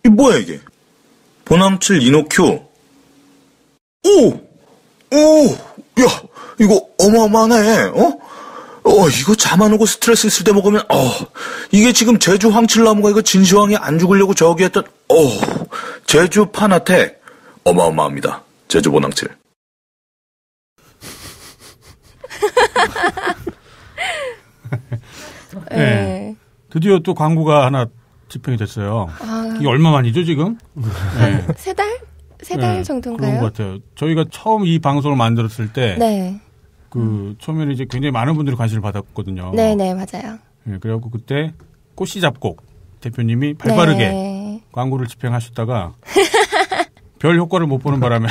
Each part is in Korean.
이 뭐야 이게? 보남칠 이노큐. 야, 이거 어마어마하네. 이거 잠 안 오고 스트레스 있을 때 먹으면, 이게 지금 제주 황칠나무가 이거 진시황이 안 죽으려고 저기 했던, 제주 파나텍. 어마어마합니다. 제주 보남칠. 네. 드디어 또 광고가 하나 집행이 됐어요. 이게 얼마 만이죠, 지금? 네. 세 달 정도인가요? 그런 것 같아요. 저희가 처음 이 방송을 만들었을 때, 네. 처음에는 이제 굉장히 많은 분들이 관심을 받았거든요. 네네, 맞아요. 네, 그래갖고 그때 꽃씨 잡곡 대표님이 발빠르게 광고를 집행하셨다가 별 효과를 못 보는 바람에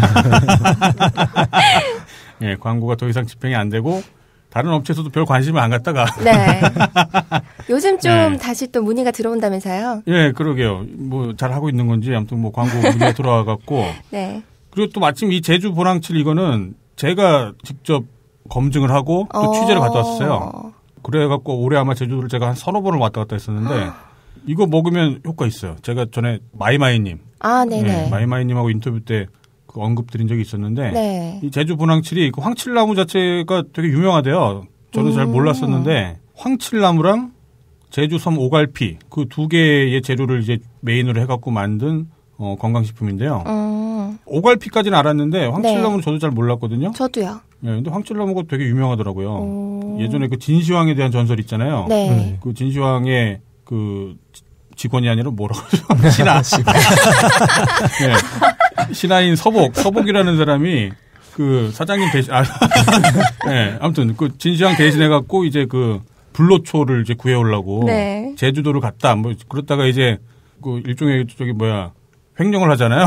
네, 광고가 더 이상 집행이 안 되고 다른 업체에서도 별 관심을 안 갖다가 네. 요즘 좀 다시 또 문의가 들어온다면서요? 예, 그러게요. 뭐 잘 하고 있는 건지 아무튼 뭐 광고 문의가 들어와 갖고 네. 그리고 또 마침 이 제주 보랑칠 이거는 제가 직접 검증을 하고 또 취재를 갔다 왔어요. 그래갖고 올해 아마 제주도를 제가 한 서너 번을 왔다 갔다 했었는데 이거 먹으면 효과 있어요. 제가 전에 마이마이님. 네네. 네, 마이마이님하고 인터뷰 때 그 언급드린 적이 있었는데 네. 이 제주 보랑칠이 그 황칠나무 자체가 되게 유명하대요. 저는 잘 몰랐었는데 황칠나무랑 제주섬 오갈피 그 두 개의 재료를 이제 메인으로 해갖고 만든 건강식품인데요. 오갈피까지는 알았는데 황칠나무는 저도 잘 몰랐거든요. 저도요. 네, 근데 황칠나무가 되게 유명하더라고요. 예전에 그 진시황에 대한 전설 있잖아요. 네. 그 진시황의 그 직원이 아니라 뭐라고 하죠? 신하. 네. 신하인 서복이라는 사람이 그 사장님 대신, 네, 아무튼 그 진시황 대신해갖고 이제 그 불로초를 이제 구해오려고 제주도를 갔다. 뭐 그렇다가 이제 그 일종의 횡령을 하잖아요.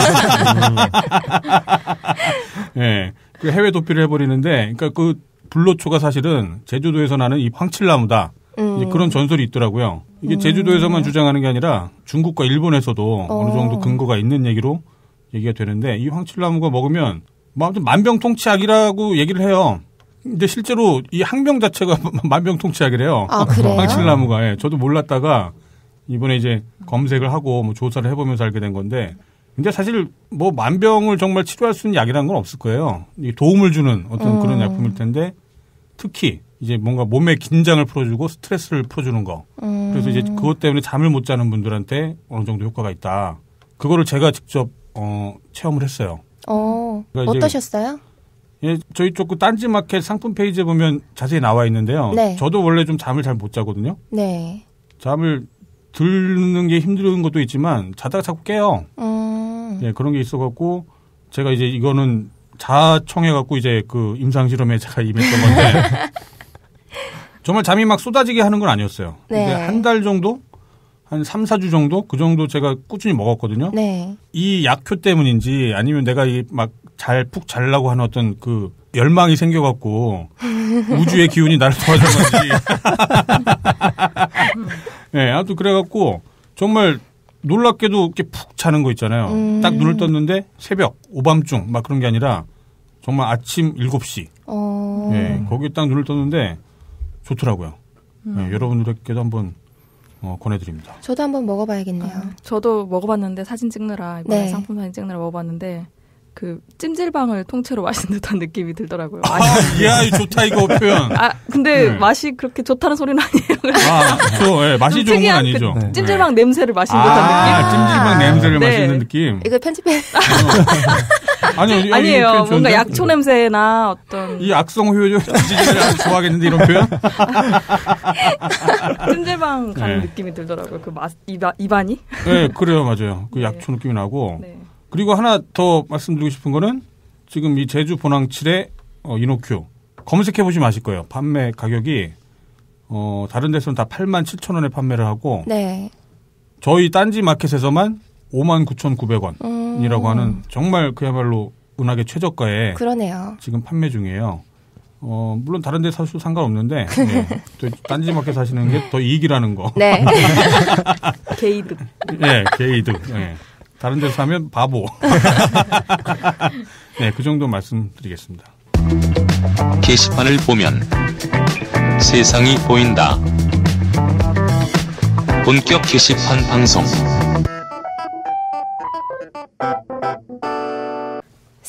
네. 그 해외 도피를 해버리는데, 그러니까 그 불로초가 사실은 제주도에서 나는 이 황칠나무다. 이제 그런 전설이 있더라고요. 이게 제주도에서만 주장하는 게 아니라 중국과 일본에서도 어느 정도 근거가 있는 얘기로 얘기가 되는데 이 황칠나무가 먹으면 뭐 아무튼 만병통치약이라고 얘기를 해요. 근데 실제로 이 학명 자체가 만병통치약이래요. 그래요? 황칠나무가. 예. 저도 몰랐다가 이번에 이제 검색을 하고 뭐 조사를 해보면서 알게 된 건데 근데 사실 뭐 만병을 정말 치료할 수 있는 약이라는 건 없을 거예요. 도움을 주는 어떤 그런 약품일 텐데 특히 이제 뭔가 몸의 긴장을 풀어주고 스트레스를 풀어주는 거. 그래서 이제 그것 때문에 잠을 못 자는 분들한테 어느 정도 효과가 있다. 그거를 제가 직접 체험을 했어요. 그러니까 어떠셨어요? 예, 저희 쪽 그 딴지마켓 상품 페이지에 보면 자세히 나와 있는데요. 네. 저도 원래 좀 잠을 잘 못 자거든요. 네. 잠을 들는 게 힘든 것도 있지만 자다가 자꾸 깨요. 예, 그런 게 있어갖고 제가 이제 이거는 자청해갖고 이제 그 임상실험에 제가 임했던 건데 정말 잠이 막 쏟아지게 하는 건 아니었어요. 네. 근데 한 달 정도? 한 3, 4주 정도? 그 정도 제가 꾸준히 먹었거든요. 네. 이 약효 때문인지 아니면 내가 막 푹 자려고 하는 어떤 그 열망이 생겨갖고 우주의 기운이 나를 도와준 건지. 네, 아무튼 그래갖고 정말 놀랍게도 이렇게 푹 자는 거 있잖아요. 딱 눈을 떴는데 새벽, 오밤중 막 그런 게 아니라 정말 아침 7시. 네, 거기에 딱 눈을 떴는데 좋더라고요. 네, 여러분들께도 한번 권해드립니다. 저도 한번 먹어봐야겠네요. 저도 먹어봤는데 사진 찍느라 이번에 상품 사진 찍느라 먹어봤는데 그 찜질방을 통째로 마신 듯한 느낌이 들더라고요. 이야, 좋다 이거 표현. 근데 맛이 그렇게 좋다는 소리는 아니에요. 네, 맛이 좋은 건 아니죠. 그 찜질방 냄새를 마신 듯한 느낌. 찜질방 냄새를 마시는 느낌. 이거 편집해. 아니에요. 뭔가 약초 냄새나 어떤 이 악성 효율 아주 좋아하겠는데 이런 표현? 찜질방 가는 느낌이 들더라고요. 그 입안이? 네, 그래요, 맞아요. 그 약초 느낌이 나고. 네. 그리고 하나 더 말씀드리고 싶은 거는 지금 이 제주 보낭칠의 이노큐 검색해 보시면 아실 거예요. 판매 가격이 다른 데서는 다 87,000원에 판매를 하고 저희 딴지 마켓에서만 59,900원이라고 하는 정말 그야말로 은하계 최저가에 그러네요. 지금 판매 중이에요. 물론 다른 데 사셔도 상관없는데 또 딴지 마켓 사시는 게 더 이익이라는 거. 네. 게이득. 네, 게이득. 네. 다른 데서 사면 바보. 네, 그 정도 말씀드리겠습니다. 게시판을 보면 세상이 보인다. 본격 게시판 방송.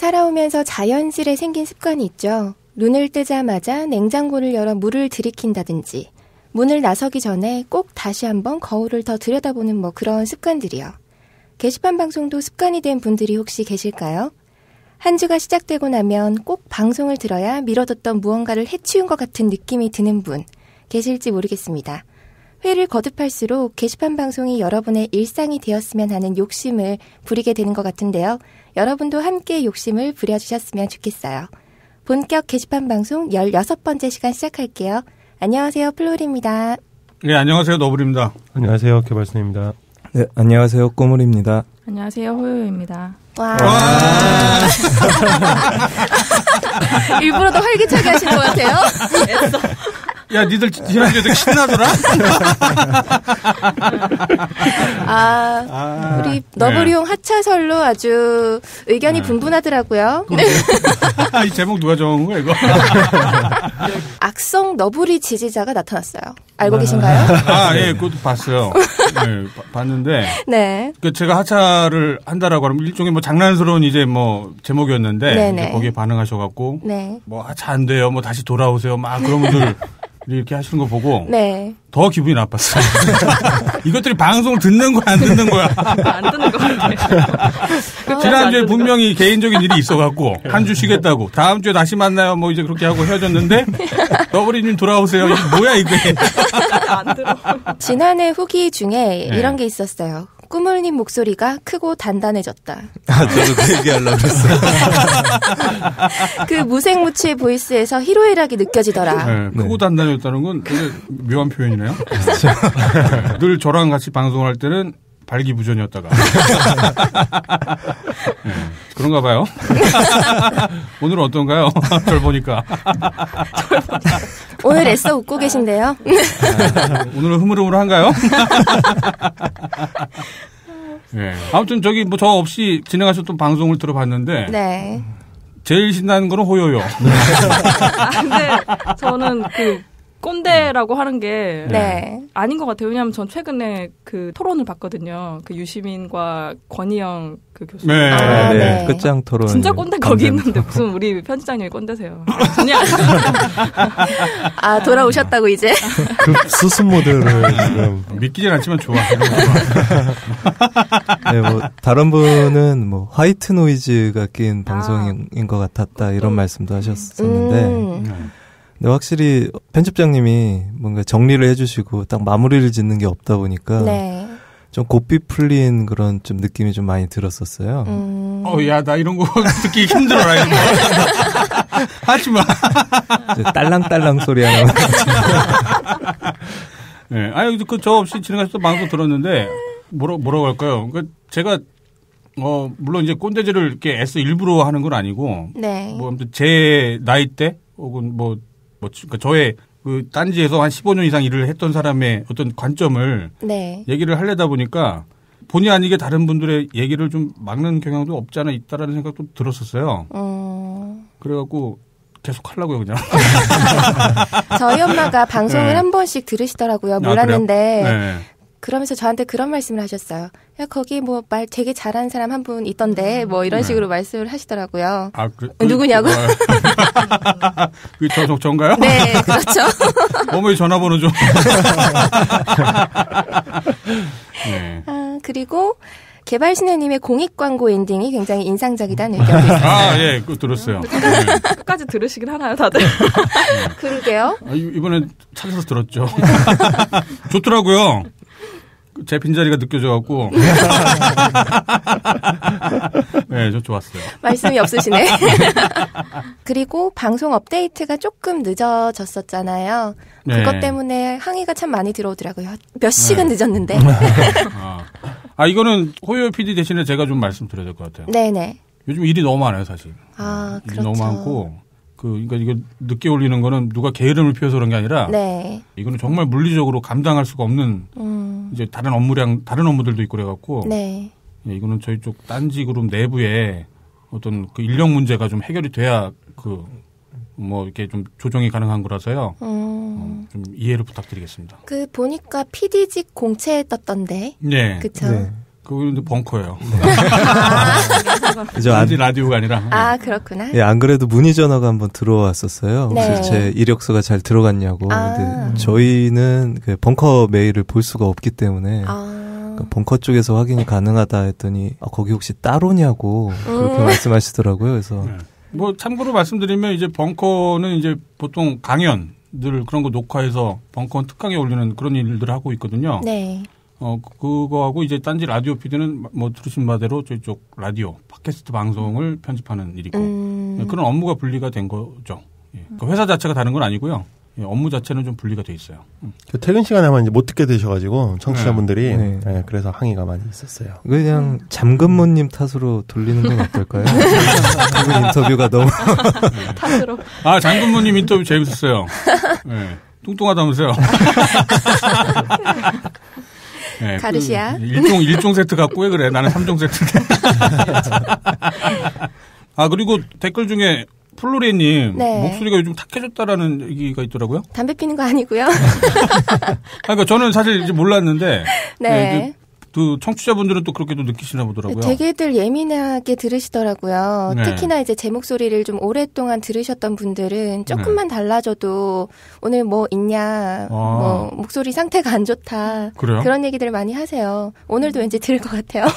살아오면서 자연스레 생긴 습관이 있죠. 눈을 뜨자마자 냉장고를 열어 물을 들이킨다든지 문을 나서기 전에 꼭 다시 한번 거울을 더 들여다보는 그런 습관들이요. 게시판 방송도 습관이 된 분들이 혹시 계실까요? 한 주가 시작되고 나면 꼭 방송을 들어야 미뤄뒀던 무언가를 해치운 것 같은 느낌이 드는 분 계실지 모르겠습니다. 회를 거듭할수록 게시판 방송이 여러분의 일상이 되었으면 하는 욕심을 부리게 되는 것 같은데요. 여러분도 함께 욕심을 부려주셨으면 좋겠어요. 본격 게시판 방송 16번째 시간 시작할게요. 안녕하세요. 플로리입니다. 네, 안녕하세요. 너블입니다. 안녕하세요. 개발순입니다. 네, 안녕하세요. 꼬물입니다. 안녕하세요. 호요입니다. 와. 일부러 더 활기차게 하신 것 같아요. 야, 니들 지난주에 되게 신나더라? 우리 너브리용 하차설로 아주 의견이 분분하더라고요. 이 제목 누가 정한 거야, 이거? 악성 너브리 지지자가 나타났어요. 알고 계신가요? 예, 그것도 봤어요. 네, 봤는데. 네. 제가 하차를 한다라고 하면 일종의 장난스러운 제목이었는데, 이제 거기에 반응하셔갖고, 네. 하차 안 돼요, 다시 돌아오세요, 그런 분들. 이렇게 하시는 거 보고 네. 더 기분이 나빴어요. 이것들이 방송을 듣는 거야, 안 듣는 거야? 안 듣는 거 같아요. 지난주에 분명히 개인적인 일이 있어갖고 한 주 쉬겠다고 다음 주에 다시 만나요 이제 그렇게 하고 헤어졌는데 너브리님 돌아오세요. 이게 뭐야 이게? 안 들어. 지난해 후기 중에 이런 게 있었어요. 꾸물님 목소리가 크고 단단해졌다. 저도 그 얘기하려고 그랬어요. 그 무색무취의 보이스에서 희로애락이 느껴지더라. 네, 크고 단단해졌다는 건 되게 묘한 표현이네요. 늘 저랑 같이 방송을 할 때는 발기부전이었다가. 네, 그런가 봐요. 오늘은 어떤가요? 절 보니까. 오늘 애써 웃고 계신데요. 오늘은 흐물흐물한가요? 네. 아무튼 저 없이 진행하셨던 방송을 들어봤는데. 네. 제일 신나는 거는 호요요. 근데 저는 꼰대라고 하는 게 네. 아닌 것 같아요. 왜냐하면 전 최근에 토론을 봤거든요. 유시민과 권희영 교수. 네. 네. 끝장 토론. 진짜 꼰대 거기 있는데 무슨 우리 편집장님이 꼰대세요. 전혀 아니에요. 돌아오셨다고 이제. 수습 모드를 지금 믿기진 않지만 좋아. 네, 다른 분은 화이트 노이즈가 낀 방송인 것 같았다 이런 말씀도 하셨었는데. 근데 확실히 편집장님이 뭔가 정리를 해주시고 딱 마무리를 짓는 게 없다 보니까 네. 좀 고삐 풀린 그런 좀 느낌이 좀 많이 들었었어요. 야, 나 이런 거 듣기 힘들어라, 이런 거. 하지 마. 딸랑딸랑 소리 하나. 네. 저 없이 진행하셨던 방송 들었는데, 뭐라고 할까요? 제가, 물론 이제 꼰대질을 이렇게 애써 일부러 하는 건 아니고, 네. 아무튼 제 나이 때, 혹은 그러니까 저의 딴지에서 한 15년 이상 일을 했던 사람의 어떤 관점을 네. 얘기를 하려다 보니까 본의 아니게 다른 분들의 얘기를 좀 막는 경향도 없지 않아 있다라는 생각도 들었었어요. 그래갖고 계속 하려고요, 그냥. 저희 엄마가 방송을 네. 한 번씩 들으시더라고요. 몰랐는데. 네. 그러면서 저한테 그런 말씀을 하셨어요. 야, 거기 말 되게 잘하는 사람 한 분 있던데, 이런 식으로 말씀을 하시더라고요. 누구냐고? 그게 전가요? 네, 그렇죠. 어머니 전화번호 좀. 네. 그리고 개발신혜님의 공익 광고 엔딩이 굉장히 인상적이다는 의견도 있어요. 예, 그거 들었어요. 끝까지 들으시긴 하나요, 다들? 그러게요. 이번엔 찾아서 들었죠. 좋더라고요. 제 빈자리가 느껴져갖고. 네, 저 좋았어요. 말씀이 없으시네. 그리고 방송 업데이트가 조금 늦어졌었잖아요. 네. 그것 때문에 항의가 참 많이 들어오더라고요. 몇 시간 늦었는데. 이거는 호요 PD 대신에 제가 좀 말씀드려야 될 것 같아요. 네네. 요즘 일이 너무 많아요, 사실. 그렇죠. 너무 많고. 그러니까 이거 늦게 올리는 거는 누가 게으름을 피워서 그런 게 아니라. 네. 이거는 정말 물리적으로 감당할 수가 없는. 이제 다른 업무들도 있고 그래갖고. 네. 이거는 저희 쪽 딴지 그룹 내부에 어떤 인력 문제가 좀 해결이 돼야 이렇게 좀 조정이 가능한 거라서요. 좀 이해를 부탁드리겠습니다. 보니까 PD직 공채 떴던데. 네. 그쵸. 네. 그건 벙커예요. 네. 라디오가 아니라. 아, 그렇구나. 예, 안 그래도 문의 전화가 한번 들어왔었어요. 네. 혹시 제 이력서가 잘 들어갔냐고. 근데 저희는 그 벙커 메일을 볼 수가 없기 때문에 그 벙커 쪽에서 확인이 가능하다 했더니 거기 혹시 따로냐고 그렇게 말씀하시더라고요. 그래서 뭐 참고로 말씀드리면 이제 벙커는 이제 보통 강연들 그런 거 녹화해서 벙커 특강에 올리는 그런 일들을 하고 있거든요. 네. 그거하고 이제 딴지 라디오 PD는 뭐 들으신 바대로 저쪽 라디오, 팟캐스트 방송을 편집하는 일이고 그런 업무가 분리가 된 거죠. 예. 그 회사 자체가 다른 건 아니고요. 예, 업무 자체는 좀 분리가 돼 있어요. 그 퇴근 시간에 하면 이제 못 듣게 되셔가지고 청취자분들이 네, 그래서 항의가 많이 있었어요. 그냥 잠근무님 탓으로 돌리는 건 어떨까요? 그 인터뷰가 너무 탓으로. 아, 장근무님 인터뷰 재밌었어요. 네, 뚱뚱하다면서요. 네, 가르시아. 일종 세트 갖고 왜 그래? 나는 3종 세트인데. 아, 그리고 댓글 중에 플로리님 네. 목소리가 요즘 탁해졌다라는 얘기가 있더라고요. 담배 피는 거 아니고요. 그러니까 저는 사실 이제 몰랐는데 네. 그 청취자분들은 또 그렇게도 느끼시나 보더라고요. 되게들 예민하게 들으시더라고요. 네. 특히나 이제 제 목소리를 좀 오랫동안 들으셨던 분들은 조금만 달라져도 오늘 뭐 있냐, 뭐 목소리 상태가 안 좋다. 그래요? 그런 얘기들 많이 하세요. 오늘도 왠지 들을 것 같아요.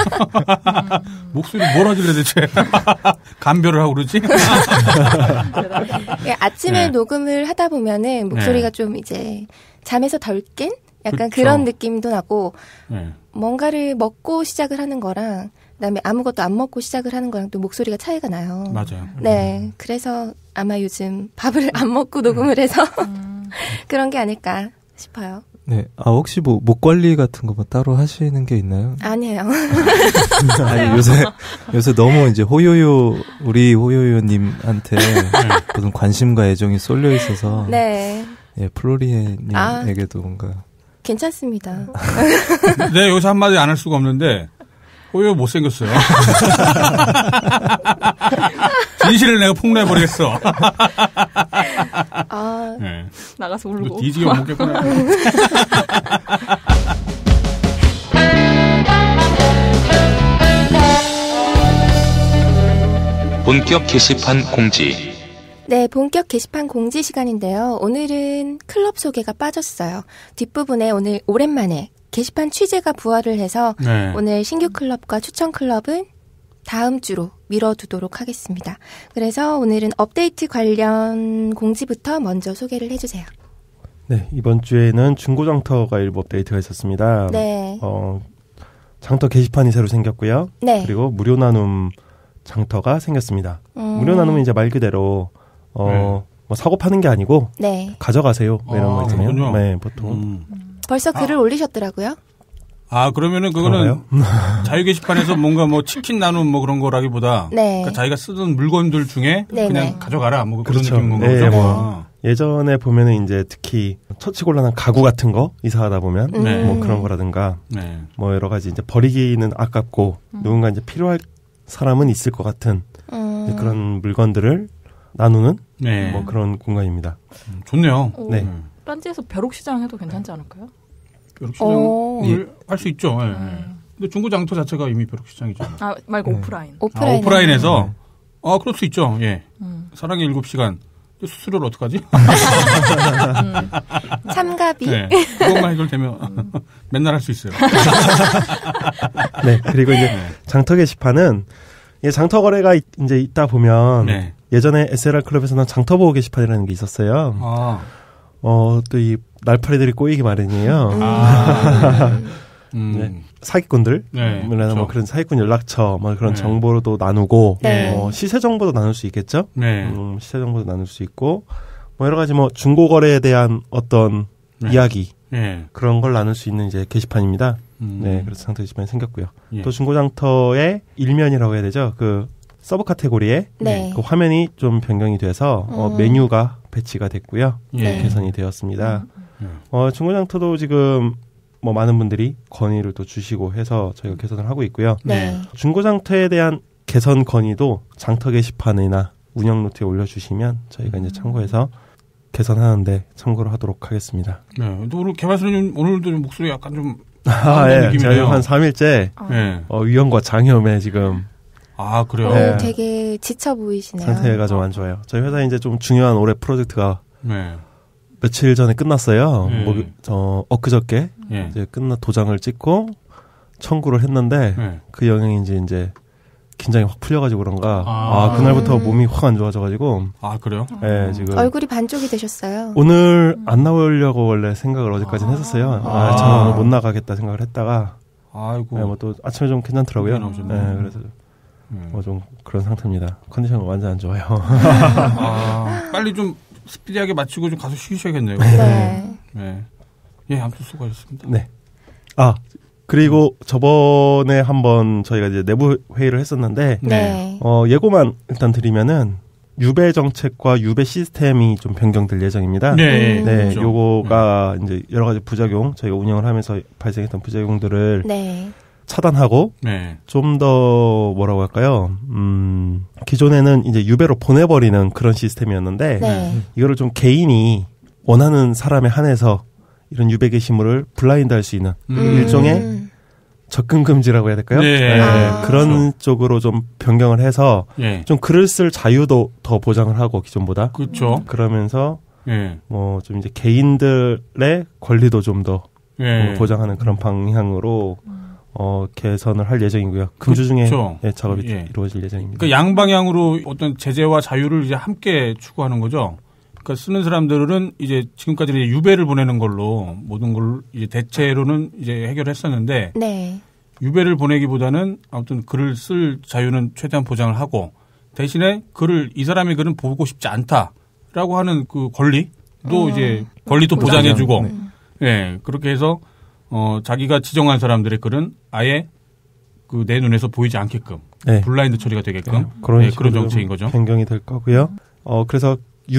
목소리 뭘 하길래 대체 감별을 하고 그러지? 아침에 네. 녹음을 하다 보면은 목소리가 좀 이제 잠에서 덜 깬? 약간 그쵸. 그런 느낌도 나고 네. 뭔가를 먹고 시작을 하는 거랑 그다음에 아무것도 안 먹고 시작을 하는 거랑 또 목소리가 차이가 나요. 맞아요. 네. 그래서 아마 요즘 밥을 안 먹고 녹음을 해서 그런 게 아닐까 싶어요. 네. 아, 혹시 뭐 목 관리 같은 거 뭐 따로 하시는 게 있나요? 아니에요. 아니, 요새 너무 이제 우리 호요요님한테 무슨 관심과 애정이 쏠려 있어서 네. 예, 플로리에님에게도 뭔가 괜찮습니다. 네, 여기서 한마디 안 할 수가 없는데, 호요 못생겼어요. 진실을 내가 폭로해버리겠어. 네. 나가서 울고. 뒤지게 못 먹겠구나. 본격 게시판 공지. 네, 본격 게시판 공지 시간인데요. 오늘은 클럽 소개가 빠졌어요. 뒷부분에 오늘 오랜만에 게시판 취재가 부활을 해서 네. 오늘 신규 클럽과 추천 클럽은 다음 주로 미뤄두도록 하겠습니다. 그래서 오늘은 업데이트 관련 공지부터 먼저 소개를 해주세요. 네, 이번 주에는 중고장터가 일부 업데이트가 있었습니다. 네. 장터 게시판이 새로 생겼고요. 네. 그리고 무료 나눔 장터가 생겼습니다. 무료 나눔은 이제 말 그대로 뭐 사고 파는 게 아니고 네. 가져가세요. 뭐 이런 거 있잖아요. 그렇군요. 네, 보통. 벌써 글을 올리셨더라고요? 아, 그러면은 그거는 자유 게시판에서 뭔가 뭐 치킨 나눔 뭐 그런 거라기보다 네. 그러니까 자기가 쓰던 물건들 중에 네네. 그냥 가져가라 뭐 그런 그렇죠. 느낌인 건가 네, 보죠. 뭐 예전에 보면은 이제 특히 처치곤란한 가구 같은 거 이사하다 보면 네. 뭐 그런 거라든가 네. 뭐 여러 가지 이제 버리기는 아깝고 누군가 이제 필요할 사람은 있을 것 같은 이제 그런 물건들을 나누는 네. 뭐 그런 공간입니다. 좋네요. 네. 딴지에서 벼룩시장 해도 괜찮지 않을까요? 벼룩시장을 할 수 있죠. 예. 근데 중고장터 자체가 이미 벼룩시장이죠. 아, 말고 오프라인. 오프라인에서 그럴 수 있죠. 예. 사랑의 7시간. 수수료를 어떡하지? 참가비. 네. 그것만 해결되면 맨날 할 수 있어요. 네. 그리고 이제 장터 게시판은 장터 거래가 이제 있다 보면 네. 예전에 SLR 클럽에서는 장터 보호 게시판이라는 게 있었어요. 또 이 날파리들이 꼬이기 마련이에요. 네. 사기꾼들, 네, 뭐 그렇죠. 그런 사기꾼 연락처, 뭐 그런 네. 정보도 나누고, 네. 시세 정보도 나눌 수 있겠죠? 네. 시세 정보도 나눌 수 있고, 뭐 여러 가지 뭐 중고 거래에 대한 어떤 네. 이야기 네. 그런 걸 나눌 수 있는 이제 게시판입니다. 네, 그래서 장터 게시판이 생겼고요. 예. 또 중고 장터의 일면이라고 해야 되죠? 그 서브 카테고리에 네. 그 화면이 좀 변경이 돼서 메뉴가 배치가 됐고요. 예. 개선이 되었습니다. 중고 장터도 지금 뭐 많은 분들이 건의를 또 주시고 해서 저희가 개선을 하고 있고요. 네. 중고 장터에 대한 개선 건의도 장터 게시판이나 운영 노트에 올려주시면 저희가 이제 참고해서 개선하는데 참고를 하도록 하겠습니다. 네. 또 오늘 개발사님 오늘도 목소리 약간 좀 예. 느낌이네요. 제가 한 3일째 네. 위염과 장염에 지금 아, 그래요? 네. 되게 지쳐 보이시네요. 상태가 좀 안 좋아요. 저희 회사에 이제 좀 중요한 올해 프로젝트가 네. 며칠 전에 끝났어요. 엊그저께 예. 이제 도장을 찍고 청구를 했는데 네. 그 영향인지 이제 긴장이 확 풀려가지고 그런가 아. 그날부터 몸이 확 안 좋아져가지고 아, 그래요? 예, 지금 얼굴이 반쪽이 되셨어요. 오늘 안 나오려고 원래 생각을 어제까지는 했었어요. 저는 오늘 못 나가겠다 생각을 했다가 아이고. 뭐 또 아침에 좀 괜찮더라고요. 나오셨네. 그래서 좀 그런 상태입니다. 컨디션은 완전 안 좋아요. 빨리 좀 스피디하게 마치고 좀 가서 쉬셔야겠네요. 네. 네. 예, 아무튼 수고하셨습니다. 네. 그리고 저번에 한번 저희가 이제 내부 회의를 했었는데 네. 예고만 일단 드리면은 유배 정책과 유배 시스템이 좀 변경될 예정입니다. 네. 그렇죠. 요거가 이제 여러 가지 부작용, 저희가 운영을 하면서 발생했던 부작용들을 차단하고 좀 더 뭐라고 할까요? 기존에는 이제 유배로 보내버리는 그런 시스템이었는데 이거를 좀 개인이 원하는 사람에 한해서 이런 유배 게시물을 블라인드할 수 있는 일종의 접근 금지라고 해야 될까요? 그런 그렇죠. 쪽으로 좀 변경을 해서 좀 글을 쓸 자유도 더 보장을 하고 기존보다. 그렇죠. 그러면서 뭐 좀 이제 개인들의 권리도 좀 더 보장하는 그런 방향으로 개선을 할 예정이고요. 금주 중에 작업이 이루어질 예정입니다. 그러니까 양방향으로 어떤 제재와 자유를 이제 함께 추구하는 거죠. 그러니까 쓰는 사람들은 이제 지금까지는 유배를 보내는 걸로 모든 걸 이제 대체로는 이제 해결했었는데 유배를 보내기보다는 아무튼 글을 쓸 자유는 최대한 보장을 하고 대신에 이 사람의 글은 보고 싶지 않다라고 하는 그 권리도 이제 권리도 보장해주고 그렇게 해서 자기가 지정한 사람들의 글은 아예 그 내 눈에서 보이지 않게끔 블라인드 처리가 되게끔 그런 정책인 거죠. 변경이 될 거고요. 그래서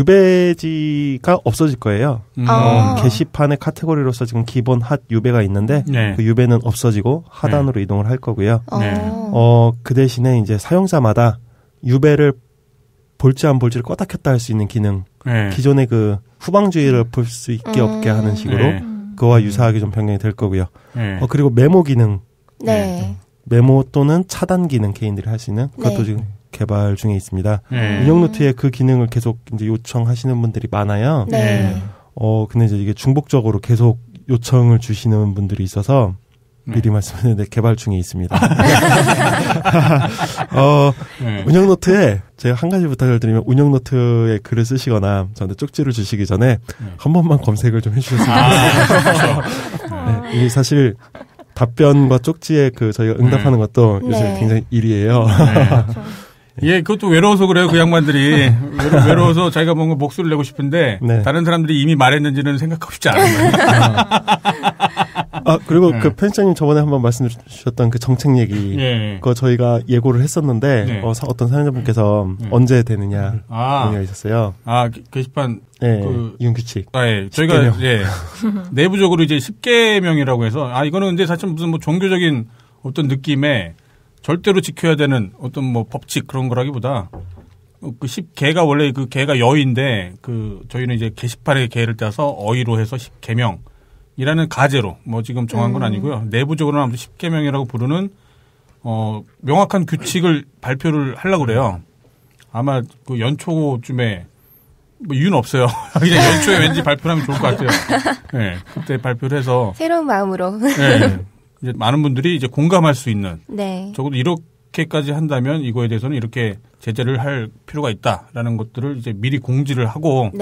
유배지가 없어질 거예요. 게시판의 카테고리로서 지금 기본 핫 유배가 있는데 그 유배는 없어지고 하단으로 이동을 할 거고요. 그 대신에 이제 사용자마다 유배를 볼지 안 볼지를 껐다 켰다 할 수 있는 기능, 기존의 그 후방주의를 볼 수 있게 없게 하는 식으로 그거와 유사하게 좀 변경이 될 거고요. 그리고 메모 기능, 메모 또는 차단 기능 개인들이 할 수 있는 그것도 지금 개발 중에 있습니다. 운영노트에 그 기능을 계속 이제 요청하시는 분들이 많아요. 근데 이제 이게 중복적으로 계속 요청을 주시는 분들이 있어서 미리 말씀드렸는데 개발 중에 있습니다. 운영노트에 제가 한 가지 부탁을 드리면 운영노트에 글을 쓰시거나 저한테 쪽지를 주시기 전에 한 번만 검색을 좀 해주셨으면 좋겠습니다. 이게 사실 답변과 쪽지에 저희가 응답하는 것도 요새 굉장히 일이에요. 그것도 외로워서 그래요, 그 양반들이. 외로워서 자기가 뭔가 목소리를 내고 싶은데, 다른 사람들이 이미 말했는지는 생각하고 싶지 않은 거예요. 그리고 그 편집장님 저번에 한번 말씀 주셨던 그 정책 얘기, 그거 저희가 예고를 했었는데, 어떤 사연자분께서 언제 되느냐, 얘기가 있었어요. 게시판. 이윤규칙. 저희가, 내부적으로 이제 10개명이라고 해서, 이거는 근데 사실 무슨 뭐 종교적인 어떤 느낌에, 절대로 지켜야 되는 어떤 뭐 법칙 그런 거라기보다 그 10개가 원래 그 개가 여인데 저희는 이제 게시판의 개를 따서 어이로 해서 10개명이라는 가제로 뭐 지금 정한 건 아니고요. 내부적으로는 아무튼 10개명이라고 부르는 명확한 규칙을 발표를 하려고 그래요. 아마 그 연초쯤에 뭐 이유는 없어요. 그냥 연초에 왠지 발표를 하면 좋을 것 같아요. 그때 발표를 해서 새로운 마음으로. 이제 많은 분들이 이제 공감할 수 있는 적어도 이렇게까지 한다면 이거에 대해서는 이렇게 제재를 할 필요가 있다라는 것들을 이제 미리 공지를 하고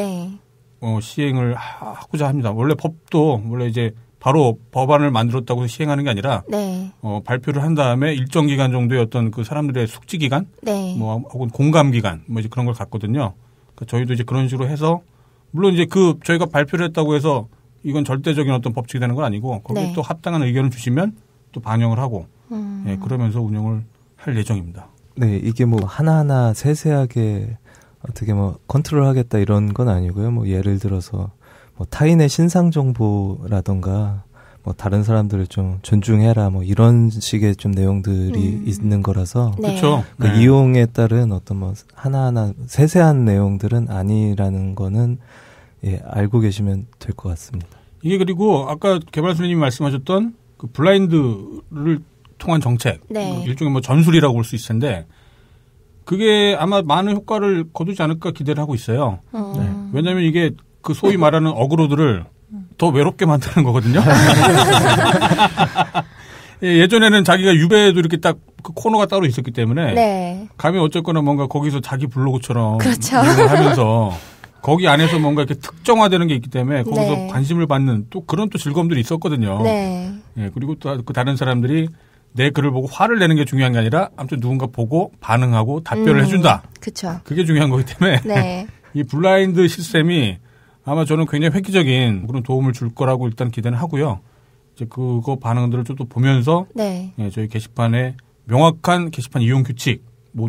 시행을 하고자 합니다. 원래 법도 원래 이제 바로 법안을 만들었다고 시행하는 게 아니라 발표를 한 다음에 일정 기간 정도의 어떤 그 사람들의 숙지 기간, 뭐 혹은 공감 기간, 뭐 이제 그런 걸 갖거든요. 그러니까 저희도 이제 그런 식으로 해서 물론 이제 저희가 발표를 했다고 해서 이건 절대적인 어떤 법칙이 되는 건 아니고 거기에 또 합당한 의견을 주시면 또 반영을 하고 그러면서 운영을 할 예정입니다. 이게 뭐 하나하나 세세하게 어떻게 뭐 컨트롤하겠다 이런 건 아니고요. 뭐 예를 들어서 뭐 타인의 신상 정보라던가 뭐 다른 사람들을 좀 존중해라 뭐 이런 식의 좀 내용들이 있는 거라서 그렇죠. 그 이용에 따른 어떤 뭐 하나하나 세세한 내용들은 아니라는 거는 알고 계시면 될 것 같습니다. 이게 그리고 아까 개발소님이 말씀하셨던 그 블라인드를 통한 정책, 네. 일종의 뭐 전술이라고 볼 수 있을 텐데 그게 아마 많은 효과를 거두지 않을까 기대를 하고 있어요. 네. 왜냐하면 이게 그 소위 말하는 어그로들을 더 외롭게 만드는 거거든요. 예전에는 자기가 유배도 이렇게 딱 그 코너가 따로 있었기 때문에 네. 가면 어쨌거나 뭔가 거기서 자기 블로그처럼 그렇죠. 하면서 거기 안에서 뭔가 이렇게 특정화되는 게 있기 때문에 거기서 네. 관심을 받는 또 그런 또 즐거움들이 있었거든요. 네. 예, 그리고 또 그 다른 사람들이 내 글을 보고 화를 내는 게 중요한 게 아니라 아무튼 누군가 보고 반응하고 답변을 해준다. 그렇죠. 그게 중요한 거기 때문에 네. 이 블라인드 시스템이 아마 저는 굉장히 획기적인 그런 도움을 줄 거라고 일단 기대는 하고요. 이제 그거 반응들을 좀 또 보면서 네. 예, 저희 게시판에 명확한 게시판 이용 규칙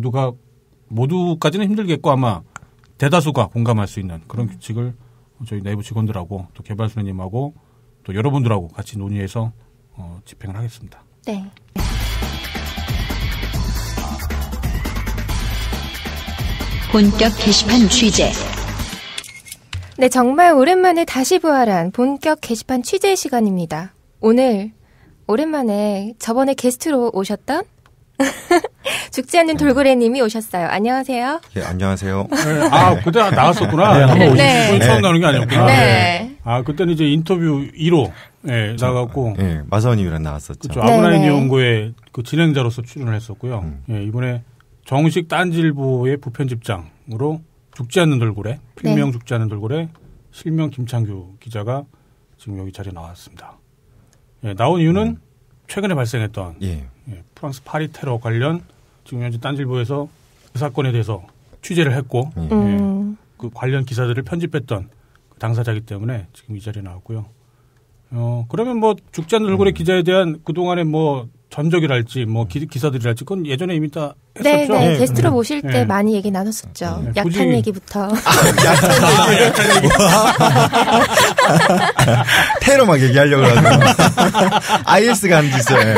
모두까지는 힘들겠고 아마 대다수가 공감할 수 있는 그런 규칙을 저희 내부 직원들하고 또 개발수님하고 또 여러분들하고 같이 논의해서 집행을 하겠습니다. 네. 본격 게시판 취재. 네, 정말 오랜만에 다시 부활한 본격 게시판 취재 시간입니다. 오늘 오랜만에 저번에 게스트로 오셨던 죽지 않는 돌고래님이 오셨어요. 안녕하세요. 예, 안녕하세요. 네, 아, 그때 나왔었구나. 네, 한번 네. 오신 처음 나오는 게 아니었구나. 네. 아, 그때는 이제 인터뷰 1호 나갔고. 예, 마사오님이랑 나왔었죠. 그렇죠. 아브라인 연구의 그 진행자로서 출연을 했었고요. 예, 이번에 정식 딴지일보의 부편집장으로 죽지 않는 돌고래, 필명 네. 죽지 않는 돌고래, 실명 김창규 기자가 지금 여기 자리에 나왔습니다. 예, 나온 이유는 최근에 발생했던 프랑스 파리 테러 관련 지금 현재 딴지일보에서 그 사건에 대해서 취재를 했고 그 관련 기사들을 편집했던 그 당사자이기 때문에 지금 이 자리에 나왔고요. 그러면 뭐 죽지 않는 돌고래 기자에 대한 그동안의 뭐 전적이랄지 뭐 기사들이랄지 그건 예전에 이미 다 했었죠. 네, 게스트로 모실 때 많이 얘기 나눴었죠. 약한 굳이... 얘기부터. 약한 얘기. 테러 막 얘기하려고 하죠. IS가 하는 짓을.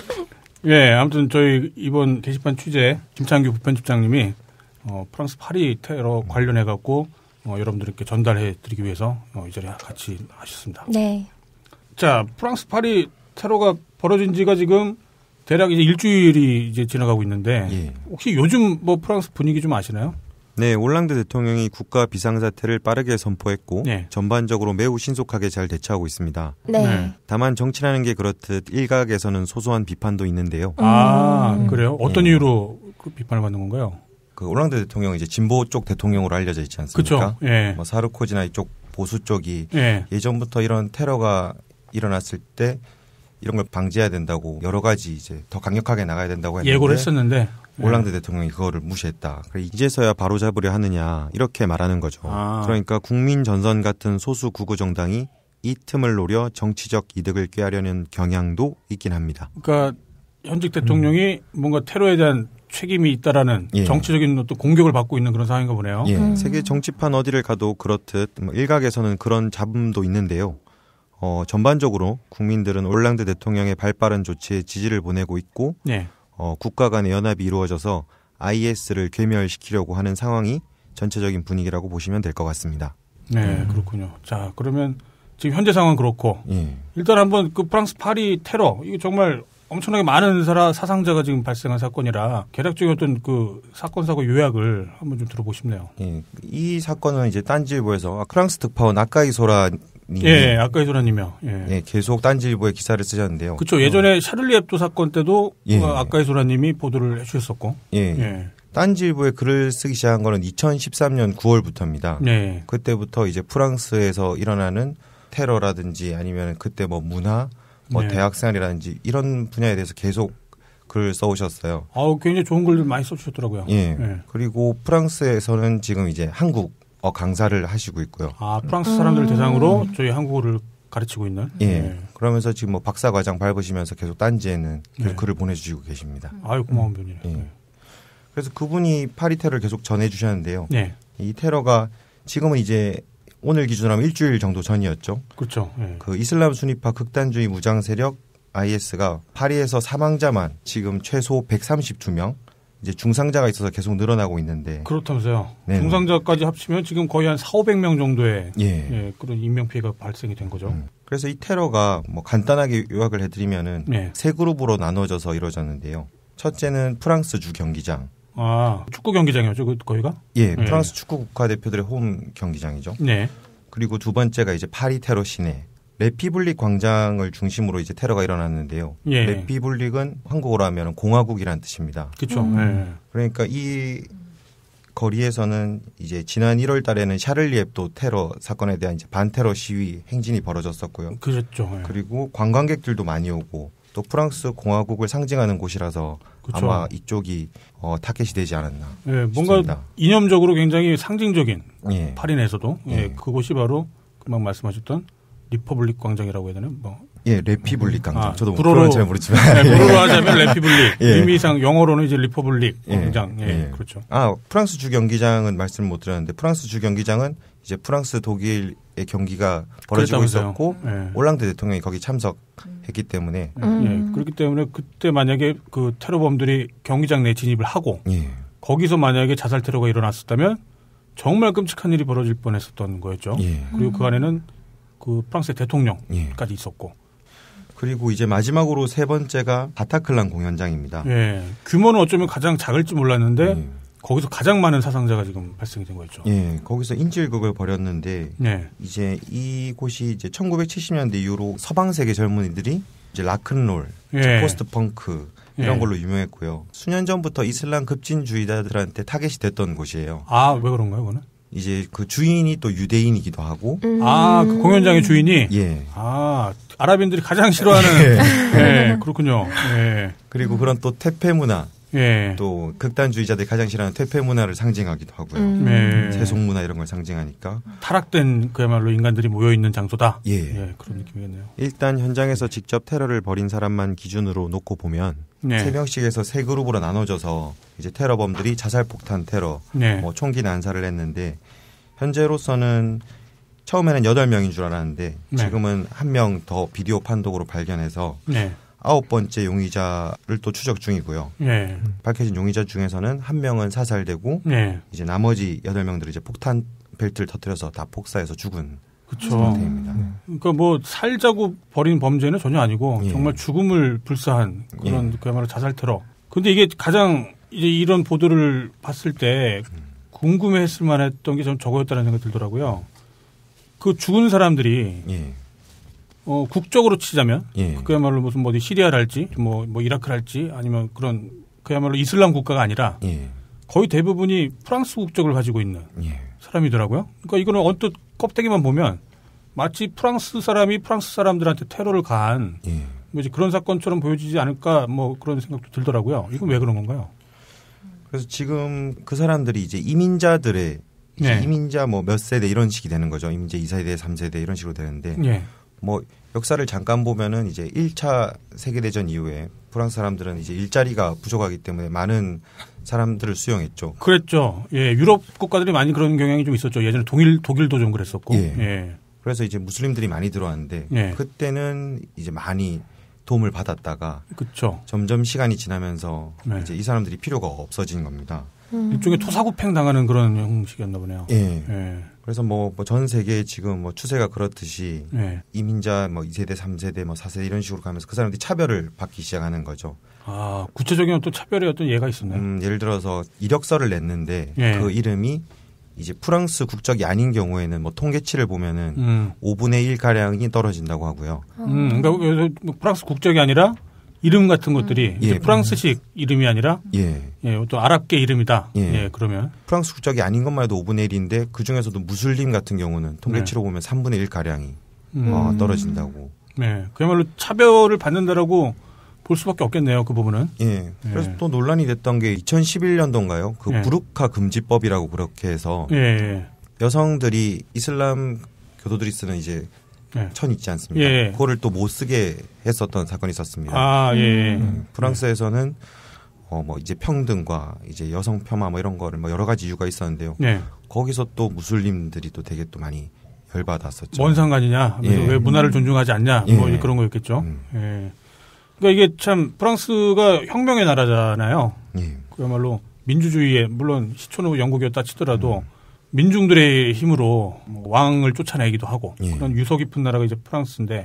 예, 아무튼 저희 이번 게시판 취재 김창규 부편집장님이 프랑스 파리 테러 관련해갖고 여러분들께 전달해드리기 위해서 이 자리에 같이 하셨습니다. 네. 자, 프랑스 파리 테러가 벌어진 지가 지금 대략 이제 일주일이 이제 지나가고 있는데 혹시 요즘 뭐 프랑스 분위기 좀 아시나요? 네, 올랑드 대통령이 국가 비상사태를 빠르게 선포했고 전반적으로 매우 신속하게 잘 대처하고 있습니다. 네. 다만 정치라는 게 그렇듯 일각에서는 소소한 비판도 있는데요. 아, 그래요? 어떤 이유로 그 비판을 받는 건가요? 그 올랑드 대통령은 이제 진보 쪽 대통령으로 알려져 있지 않습니까? 그렇죠. 뭐 사르코지나 이쪽 보수 쪽이 예전부터 이런 테러가 일어났을 때 이런 걸 방지해야 된다고 여러 가지 이제 더 강력하게 나가야 된다고 했는데 예고를 했었는데 올랑드 대통령이 그거를 무시했다. 이제서야 바로 잡으려 하느냐 이렇게 말하는 거죠. 그러니까 국민 전선 같은 소수 구구 정당이 이 틈을 노려 정치적 이득을 꾀하려는 경향도 있긴 합니다. 그러니까 현직 대통령이 뭔가 테러에 대한 책임이 있다라는 정치적인 어떤 공격을 받고 있는 그런 상황인가 보네요. 세계 정치판 어디를 가도 그렇듯 일각에서는 그런 잡음도 있는데요. 전반적으로 국민들은 올랑드 대통령의 발빠른 조치에 지지를 보내고 있고 국가 간의 연합이 이루어져서 IS를 괴멸시키려고 하는 상황이 전체적인 분위기라고 보시면 될 것 같습니다. 네, 그렇군요. 자, 그러면 지금 현재 상황은 그렇고 일단 한번 그 프랑스 파리 테러 이거 정말 엄청나게 많은 사상자가 지금 발생한 사건이라 개략적인 어떤 그 사건 사고 요약을 한번 좀 들어보고 싶네요. 이 사건은 이제 딴지일보에서 프랑스 특파원 아까이소라 아까이소라님이요. 계속 딴지일보에 기사를 쓰셨는데요. 그렇죠. 예전에 샤를리 앱도 사건 때도 아까이소라님이 보도를 해주셨었고. 딴지일보에 글을 쓰기 시작한 거는 2013년 9월부터입니다. 그때부터 이제 프랑스에서 일어나는 테러라든지 아니면 그때 뭐 문화, 뭐 대학생활이라든지 이런 분야에 대해서 계속 글을 써오셨어요. 굉장히 좋은 글들 많이 써주셨더라고요. 그리고 프랑스에서는 지금 이제 한국어 강사를 하시고 있고요. 프랑스 사람들 대상으로 저희 한국어를 가르치고 있는? 그러면서 지금 뭐 박사과정 밟으시면서 계속 딴지에는 계속 글을 보내주시고 계십니다. 고마운 분이네. 그래서 그분이 파리 테러를 계속 전해주셨는데요. 이 테러가 지금은 이제 오늘 기준으로 하면 일주일 정도 전이었죠. 그렇죠. 그 이슬람 순위파 극단주의 무장 세력 IS가 파리에서 사망자만 지금 최소 132명, 이제 중상자가 있어서 계속 늘어나고 있는데. 그렇다면서요. 네. 중상자까지 합치면 지금 거의 한 4,500명 정도의 예, 그런 인명피해가 발생이 된 거죠. 그래서 이 테러가 뭐 간단하게 요약을 해드리면은 세 그룹으로 나눠져서 이루어졌는데요. 첫째는 프랑스 주 경기장. 아, 축구 경기장이었죠, 거기가? 예, 프랑스 축구 국가대표들의 홈 경기장이죠. 네. 그리고 두 번째가 이제 파리 테러 시내. 레피블릭 광장을 중심으로 이제 테러가 일어났는데요. 예. 레피블릭은 한국어로 하면 공화국이라는 뜻입니다. 그렇죠. 그러니까 이 거리에서는 이제 지난 1월 달에는 샤를리 heb도 테러 사건에 대한 이제 반테러 시위 행진이 벌어졌었고요. 그렇죠. 그리고 관광객들도 많이 오고 또 프랑스 공화국을 상징하는 곳이라서 그쵸. 아마 이쪽이 타겟이 되지 않았나. 예, 뭔가 싶습니다. 이념적으로 굉장히 상징적인 파리 내에서도 그곳이 바로 금방 말씀하셨던 리퍼블릭 광장이라고 해야 되나? 뭐. 예, 레피블릭 광장. 저도 불어는 잘 모르지만. 네, 불어로 하자면 레피블릭. 의미상 영어로는 이제 리퍼블릭 광장. 그렇죠. 아, 프랑스 주 경기장은 말씀 못 드렸는데 프랑스 주 경기장은 이제 프랑스 독일의 경기가 벌어지고 있었고 올랑드 대통령이 거기 참석했기 때문에. 그렇기 때문에 그때 만약에 그 테러범들이 경기장 내 진입을 하고 거기서 만약에 자살 테러가 일어났었다면 정말 끔찍한 일이 벌어질 뻔했었던 거였죠. 그리고 그 안에는 그 프랑스 대통령까지 있었고. 그리고 이제 마지막으로 세 번째가 바타클란 공연장입니다. 예. 규모는 어쩌면 가장 작을지 몰랐는데 거기서 가장 많은 사상자가 지금 발생이 된 거였죠. 예. 거기서 인질극을 벌였는데 이제 이곳이 이제 1970년대 이후로 서방 세계 젊은이들이 이제 락큰롤, 포스트 펑크 이런 걸로 유명했고요. 수년 전부터 이슬람 급진주의자들한테 타겟이 됐던 곳이에요. 아, 왜 그런가요, 그거는? 이제 그 주인이 또 유대인이기도 하고. 아, 그 공연장의 주인이? 예. 아, 아랍인들이 가장 싫어하는. 예, 그렇군요. 예. 그리고 그런 또 퇴폐 문화. 또 극단주의자들이 가장 싫어하는 퇴폐 문화를 상징하기도 하고요. 세속 문화 이런 걸 상징하니까. 타락된 그야말로 인간들이 모여있는 장소다. 예, 그런 느낌이겠네요. 일단 현장에서 직접 테러를 벌인 사람만 기준으로 놓고 보면 3명씩에서 3그룹으로 나눠져서 이제 테러범들이 자살폭탄 테러, 뭐 총기 난사를 했는데 현재로서는 처음에는 8명인 줄 알았는데 지금은 1명 더 비디오 판독으로 발견해서 9번째 용의자를 또 추적 중이고요. 밝혀진 용의자 중에서는 1명은 사살되고 이제 나머지 8명들이 이제 폭탄 벨트를 터뜨려서 다 폭사해서 죽은 상태입니다. 그러니까 뭐 살자고 벌인 범죄는 전혀 아니고 정말 죽음을 불사한 그런 그야말로 자살 테러. 근데 이게 가장 이제 이런 보도를 봤을 때 궁금해했을 만했던 게 좀 저거였다는 생각이 들더라고요. 그 죽은 사람들이 국적으로 치자면 그야말로 무슨 뭐 시리아랄지 뭐 이라크랄지 아니면 그런 그야말로 이슬람 국가가 아니라 거의 대부분이 프랑스 국적을 가지고 있는 사람이더라고요. 그러니까 이거는 언뜻 껍데기만 보면 마치 프랑스 사람이 프랑스 사람들한테 테러를 가한 뭐 이제 그런 사건처럼 보여지지 않을까 뭐 그런 생각도 들더라고요. 이건 왜 그런 건가요? 그래서 지금 그 사람들이 이제 이민자들의 이민자 뭐 몇 세대 이런 식이 되는 거죠. 이민자 2세대, 3세대 이런 식으로 되는데 뭐 역사를 잠깐 보면은 이제 1차 세계대전 이후에 프랑스 사람들은 이제 일자리가 부족하기 때문에 많은 사람들을 수용했죠. 그랬죠. 예, 유럽 국가들이 많이 그런 경향이 좀 있었죠. 예전에 독일도 좀 그랬었고. 그래서 이제 무슬림들이 많이 들어왔는데 그때는 이제 많이 도움을 받았다가 점점 시간이 지나면서 이제 이 사람들이 필요가 없어진 겁니다. 일종의 토사구팽 당하는 그런 형식이었나 보네요. 그래서 뭐 전 세계에 지금 뭐 추세가 그렇듯이 이민자 뭐 2세대, 3세대, 뭐 4세대 이런 식으로 가면서 그 사람들이 차별을 받기 시작하는 거죠. 아, 구체적인 어떤 차별의 어떤 예가 있었나요? 예를 들어서 이력서를 냈는데 그 이름이 이제 프랑스 국적이 아닌 경우에는 뭐 통계치를 보면은 5분의 1 가량이 떨어진다고 하고요. 그러니까 프랑스 국적이 아니라 이름 같은 것들이 이제 프랑스식 이름이 아니라 또 아랍계 이름이다. 그러면 프랑스 국적이 아닌 것만 해도 5분의 1인데 그 중에서도 무슬림 같은 경우는 통계치로 보면 3분의 1 가량이 떨어진다고. 그야말로 차별을 받는다라고 볼 수밖에 없겠네요. 그 부분은. 그래서 또 논란이 됐던 게 2011년도인가요? 그 부르카 금지법이라고 그렇게 해서 여성들이 이슬람 교도들이 쓰는 이제 천 있지 않습니까? 그거를 또 못 쓰게 했었던 사건이 있었습니다. 프랑스에서는 뭐 이제 평등과 이제 여성 폄하 뭐 이런 거를 뭐 여러 가지 이유가 있었는데요. 거기서 또 무슬림들이 또 되게 또 많이 열받았었죠. 뭔 상관이냐? 왜 문화를 존중하지 않냐? 뭐 그런 거였겠죠. 그러니까 이게 참 프랑스가 혁명의 나라잖아요. 그야말로 민주주의의 물론 시초는 영국이었다 치더라도 민중들의 힘으로 왕을 쫓아내기도 하고 그런 유서 깊은 나라가 이제 프랑스인데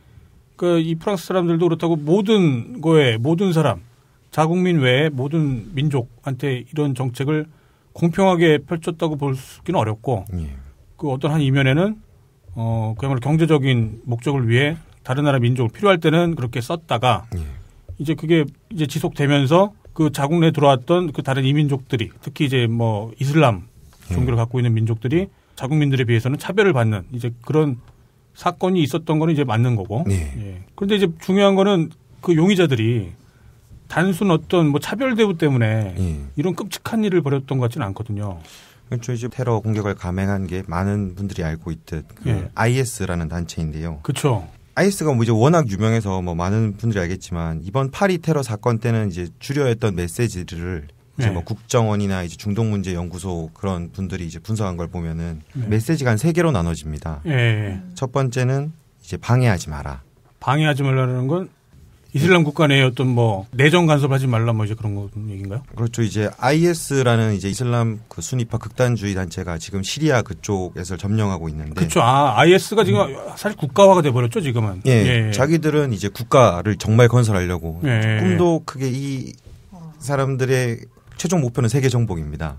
이 프랑스 사람들도 그렇다고 모든 거에 모든 사람 자국민 외에 모든 민족한테 이런 정책을 공평하게 펼쳤다고 볼 수는 어렵고 그 어떤 한 이면에는 그야말로 경제적인 목적을 위해 다른 나라 민족을 필요할 때는 그렇게 썼다가 이제 그게 이제 지속되면서 그 자국 내에 들어왔던 그 다른 이민족들이 특히 이제 뭐 이슬람 종교를 갖고 있는 민족들이 자국민들에 비해서는 차별을 받는 이제 그런 사건이 있었던 거는 이제 맞는 거고. 그런데 이제 중요한 거는 그 용의자들이 단순 어떤 뭐 차별 대우 때문에 이런 끔찍한 일을 벌였던 것 같지는 않거든요. 그렇죠. 이제 테러 공격을 감행한 게 많은 분들이 알고 있듯 IS라는 단체인데요. 그렇죠. IS가 뭐 이제 워낙 유명해서 뭐 많은 분들이 알겠지만 이번 파리 테러 사건 때는 이제 주려 했던 메시지를 이제 뭐 국정원이나 이제 중동문제연구소 그런 분들이 이제 분석한 걸 보면은 메시지가 한 3개로 나눠집니다. 첫 번째는 이제 방해하지 마라. 방해하지 말라는 건 이슬람 국가 내에 어떤 뭐 내정 간섭하지 말라 뭐 이제 그런 거 얘기인가요? 그렇죠. 이제 IS라는 이제 이슬람 그 순위파 극단주의 단체가 지금 시리아 그쪽에서 점령하고 있는데. 그렇죠. IS가 지금 사실 국가화가 돼 버렸죠, 지금은. 자기들은 이제 국가를 정말 건설하려고 꿈도 크게 이 사람들의 최종 목표는 세계 정복입니다.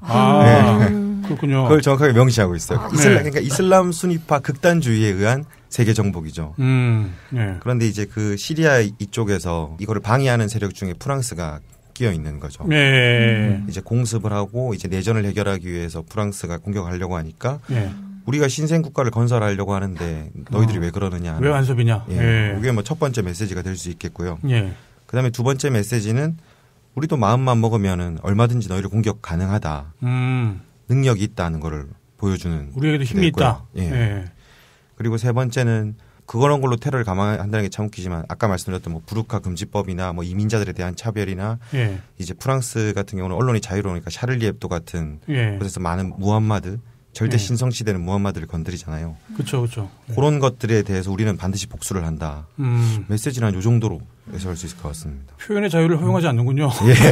그렇군요. 그걸 정확하게 명시하고 있어요. 그러니까 이슬람 순위파 극단주의에 의한 세계 정복이죠. 그런데 이제 그 시리아 이쪽에서 이거를 방해하는 세력 중에 프랑스가 끼어 있는 거죠. 이제 공습을 하고 이제 내전을 해결하기 위해서 프랑스가 공격하려고 하니까 우리가 신생 국가를 건설하려고 하는데 너희들이 왜 그러느냐. 왜 간섭이냐. 그게 뭐 첫 번째 메시지가 될 수 있겠고요. 그다음에 두 번째 메시지는 우리도 마음만 먹으면은 얼마든지 너희를 공격 가능하다. 능력이 있다는 거를 보여주는. 우리에게도 힘이 있다. 그리고 세 번째는 그런 걸로 테러를 감행한다는 게 참 웃기지만 아까 말씀드렸던 뭐 부르카 금지법이나 뭐 이민자들에 대한 차별이나 이제 프랑스 같은 경우는 언론이 자유로우니까 샤를리 앱도 같은 곳에서 많은 무함마드 절대 신성시대는 무함마드를 건드리잖아요. 그렇죠. 그런 것들에 대해서 우리는 반드시 복수를 한다. 메시지는 한 요 정도로 해석할 수 있을 것 같습니다. 표현의 자유를 허용하지 않는군요.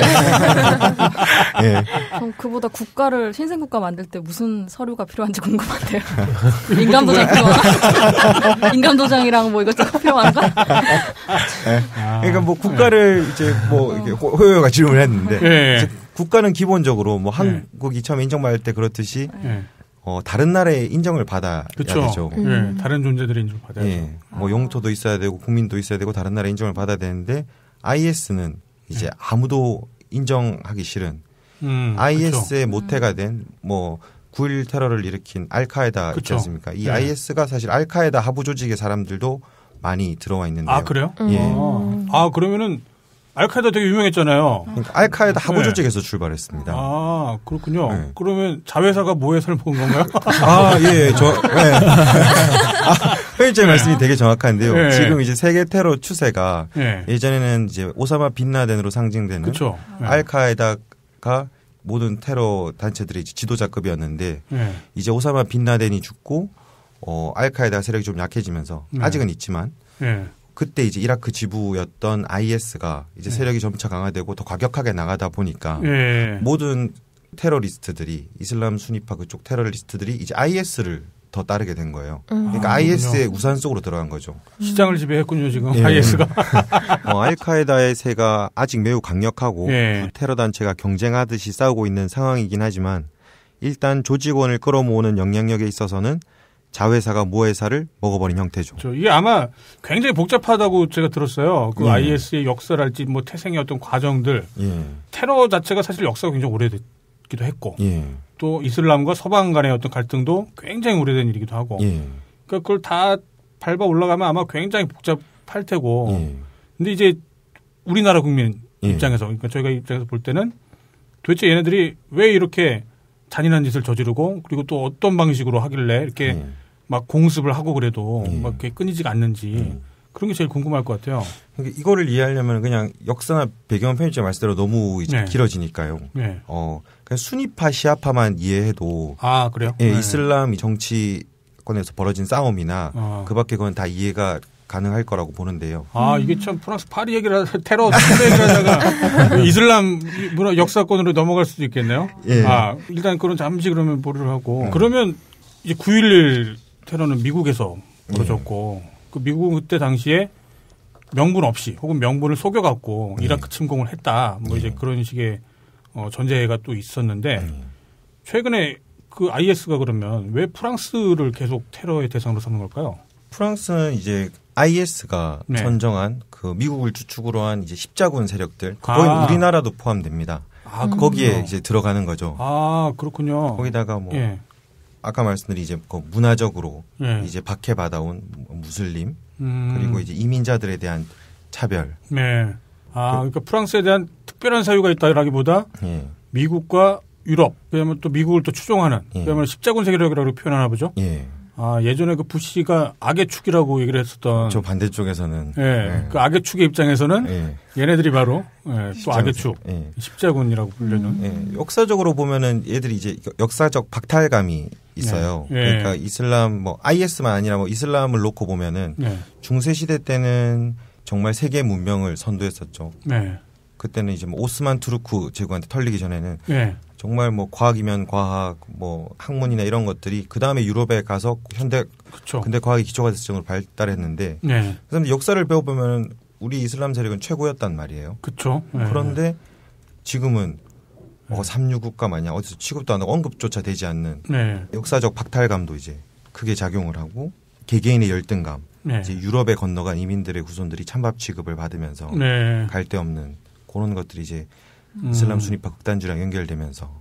전 그보다 국가를 신생국가 만들 때 무슨 서류가 필요한지 궁금한데요. 인감도장 필요한가? 인감도장이랑 뭐 이것저것 필요한가? 그러니까 뭐 국가를 이제 뭐 이렇게 호요가 질문을 했는데 국가는 기본적으로 뭐 한국이 처음에 인정받을 때 그렇듯이 다른 나라의 인정을 받아야 되죠. 다른 존재들의 인정을 받아야죠. 뭐 용토도 있어야 되고 국민도 있어야 되고 다른 나라의 인정을 받아야 되는데 IS는 이제 아무도 인정하기 싫은 IS의 모태가 된 뭐 9.11 테러를 일으킨 알카에다 있지 않습니까? 이 IS가 사실 알카에다 하부 조직의 사람들도 많이 들어와 있는데요. 아, 그래요? 그러면은 알카에다 되게 유명했잖아요. 그러니까 알카에다 하부 조직에서 출발했습니다. 아, 그렇군요. 그러면 자회사가 뭐해서를 본 건가요? 편집자의 말씀이 되게 정확한데요. 지금 이제 세계 테러 추세가 예전에는 이제 오사마 빈라덴으로 상징되는 알카에다가 모든 테러 단체들의 지도자급이었는데 이제 오사마 빈라덴이 죽고 알카에다 세력이 좀 약해지면서 아직은 있지만 그때 이제 이라크 지부였던 IS가 이제 세력이 점차 강화되고 더 과격하게 나가다 보니까 모든 테러리스트들이 이슬람 순위파 그쪽 테러리스트들이 이제 IS를 더 따르게 된 거예요. 그러니까 IS의 우산 속으로 들어간 거죠. 시장을 지배했군요, 지금 IS가. 알카에다의 세가 아직 매우 강력하고 테러 단체가 경쟁하듯이 싸우고 있는 상황이긴 하지만 일단 조직원을 끌어모으는 영향력에 있어서는 자회사가 모회사를 먹어버린 형태죠. 이게 아마 굉장히 복잡하다고 제가 들었어요. 그 IS의 역사랄지 뭐 태생의 어떤 과정들. 테러 자체가 사실 역사가 굉장히 오래됐기도 했고 또 이슬람과 서방 간의 어떤 갈등도 굉장히 오래된 일이기도 하고 그러니까 그걸 다 밟아 올라가면 아마 굉장히 복잡할 테고 근데 이제 우리나라 국민 입장에서 그러니까 저희가 입장에서 볼 때는 도대체 얘네들이 왜 이렇게 잔인한 짓을 저지르고 그리고 또 어떤 방식으로 하길래 이렇게 막 공습을 하고 그래도 막 이렇게 끊이지가 않는지 그런 게 제일 궁금할 것 같아요. 그러니까 이거를 이해하려면 그냥 역사나 배경 편집자 말씀대로 너무 이제 길어지니까요. 그냥 순위파 시아파만 이해해도 그래요? 이슬람 정치권에서 벌어진 싸움이나 그밖에 그건 다 이해가 가능할 거라고 보는데요. 이게 참 프랑스 파리 얘기를 테러 얘기를 하다가 이슬람 문화 역사권으로 넘어갈 수도 있겠네요. 예. 일단 그런 잠시 그러면 보류를 하고 그러면 이제 9.11 테러는 미국에서 벌어졌고 그 미국은 그때 당시에 명분 없이 혹은 명분을 속여갖고 이라크 침공을 했다. 뭐 이제 그런 식의 전제가 또 있었는데 최근에 그 IS가 그러면 왜 프랑스를 계속 테러의 대상으로 삼는 걸까요? 프랑스는 이제 IS가 선정한 그 미국을 주축으로 한 이제 십자군 세력들 거의 우리나라도 포함됩니다. 거기에 이제 들어가는 거죠. 그렇군요. 거기다가 뭐 아까 말씀드린 이제 그 문화적으로 이제 박해받아온 무슬림 그리고 이제 이민자들에 대한 차별. 네. 그러니까 프랑스에 대한 특별한 사유가 있다라기보다 미국과 유럽, 그다음에 또 미국을 또 추종하는, 그다음에 십자군 세력이라고 표현하나 보죠. 예전에 그 부시가 악의 축이라고 얘기를 했었던. 저 반대쪽에서는. 그 악의 축의 입장에서는 얘네들이 바로 또 악의 축, 십자군이라고 불리는. 역사적으로 보면은 얘들이 이제 역사적 박탈감이 있어요. 그러니까 이슬람 뭐 IS만 아니라 뭐 이슬람을 놓고 보면은 중세 시대 때는 정말 세계 문명을 선도했었죠. 그때는 이제 뭐 오스만 투르크 제국한테 털리기 전에는 정말 뭐 과학이면 과학, 뭐 학문이나 이런 것들이 그 다음에 유럽에 가서 근대 과학의 기초가 됐을 정도로 발달했는데 그런데 역사를 배워보면 우리 이슬람 세력은 최고였단 말이에요. 그렇죠. 그런데 지금은 3류 국가 마냥 어디서 취급도 안 하고 언급조차 되지 않는 역사적 박탈감도 이제 크게 작용을 하고 개개인의 열등감, 이제 유럽에 건너간 이민들의 후손들이 찬밥 취급을 받으면서 갈데 없는 그런 것들이 이제 이슬람 순위파 극단주의랑 연결되면서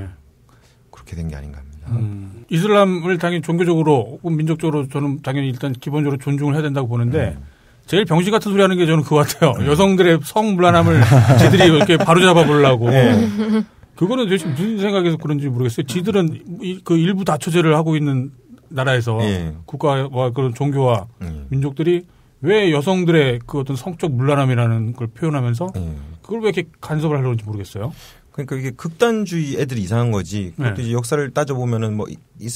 그렇게 된 게 아닌가 합니다. 이슬람을 당연히 종교적으로 혹은 민족적으로 저는 당연히 일단 기본적으로 존중을 해야 된다고 보는데 제일 병신 같은 소리 하는 게 저는 그거 같아요. 여성들의 성불안함을 지들이 이렇게 바로잡아 보려고. 그거는 도대체 무슨 생각에서 그런지 모르겠어요. 지들은 그 일부 다처제를 하고 있는 나라에서 국가와 그런 종교와 민족들이 왜 여성들의 그 어떤 성적 문란함이라는 걸 표현하면서 그걸 왜 이렇게 간섭을 하려고 하는지 모르겠어요. 그러니까 이게 극단주의 애들이 이상한 거지. 그것도 이제 역사를 따져보면은 뭐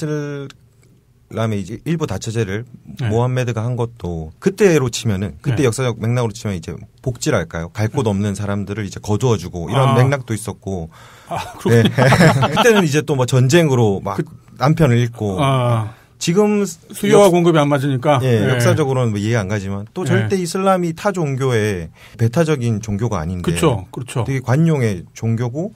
이슬람의 이제 일부 다처제를 모함메드가 한 것도 그때로 치면은 그때 역사적 맥락으로 치면 이제 복지랄까요? 갈 곳 없는 사람들을 이제 거두어주고 이런 맥락도 있었고. 그때는 이제 또 뭐 전쟁으로 막 남편을 잃고. 지금 수요와 공급이 안 맞으니까 역사적으로는 뭐 이해 안 가지만 또 절대 이슬람이 타 종교의 배타적인 종교가 아닌데 그렇죠. 되게 관용의 종교고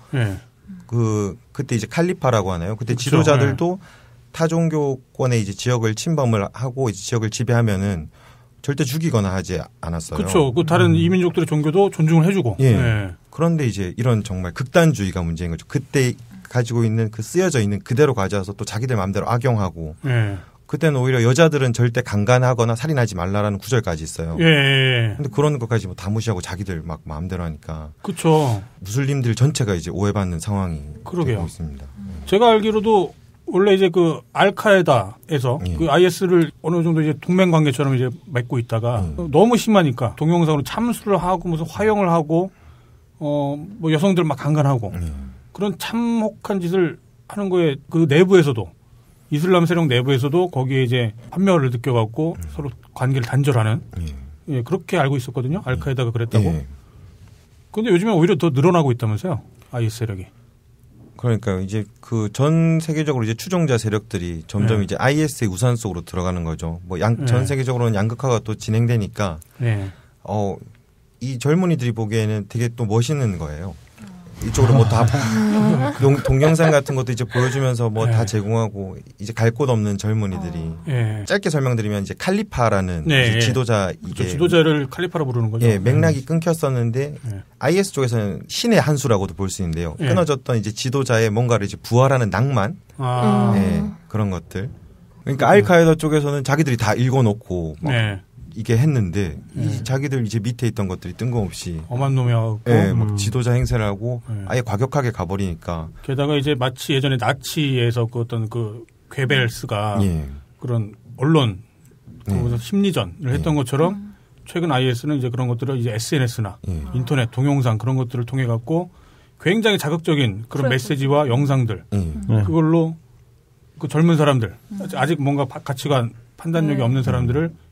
그때 이제 칼리파라고 하나요? 그때 지도자들도 타 종교권의 이제 지역을 침범을 하고 이제 지역을 지배하면은 절대 죽이거나 하지 않았어요. 그렇죠. 그 다른 이민족들의 종교도 존중을 해주고. 그런데 이제 이런 정말 극단주의가 문제인 거죠. 그때 가지고 있는 그 쓰여져 있는 그대로 가져와서 또 자기들 마음대로 악용하고 그때는 오히려 여자들은 절대 강간하거나 살인하지 말라라는 구절까지 있어요. 근데 그런 것까지 뭐 다 무시하고 자기들 막 마음대로 하니까 그렇죠. 무슬림들 전체가 이제 오해받는 상황이 되고 있습니다. 제가 알기로도 원래 이제 그 알카에다에서 그 IS를 어느 정도 이제 동맹 관계처럼 이제 맺고 있다가 너무 심하니까 동영상으로 참수를 하고 무슨 화형을 하고 뭐 여성들 막 강간하고 그런 참혹한 짓을 하는 거에 그 내부에서도 이슬람 세력 내부에서도 거기에 이제 판멸을 느껴갖고 서로 관계를 단절하는 그렇게 알고 있었거든요. 알카에다가 그랬다고. 그런데 요즘에 오히려 더 늘어나고 있다면서요. IS 세력이. 그러니까 이제 그 전 세계적으로 이제 추종자 세력들이 점점 이제 IS의 우산 속으로 들어가는 거죠. 뭐 전 세계적으로는 양극화가 또 진행되니까 이 젊은이들이 보기에는 되게 또 멋있는 거예요. 이쪽으로 뭐 다 동영상 같은 것도 이제 보여주면서 뭐 다 제공하고 이제 갈 곳 없는 젊은이들이 짧게 설명드리면 이제 칼리파라는 이제 지도자 이게 지도자를 칼리파로 부르는 거죠. 맥락이 끊겼었는데 IS 쪽에서는 신의 한 수라고도 볼 수 있는데요. 끊어졌던 이제 지도자의 뭔가를 이제 부활하는 낭만 그런 것들. 그러니까 알카에다 쪽에서는 자기들이 다 읽어놓고 이게 했는데 이 자기들 이제 밑에 있던 것들이 뜬금없이 엄한 놈이하고 막 지도자 행세를 하고 아예 과격하게 가버리니까 게다가 이제 마치 예전에 나치에서 그 어떤 그 괴벨스가 그런 언론 심리전을 했던 것처럼 최근 IS는 이제 그런 것들을 이제 SNS나 인터넷 동영상 그런 것들을 통해 갖고 굉장히 자극적인 그런 메시지와 영상들 그걸로 그 젊은 사람들 아직 뭔가 가치관 판단력이 없는 사람들을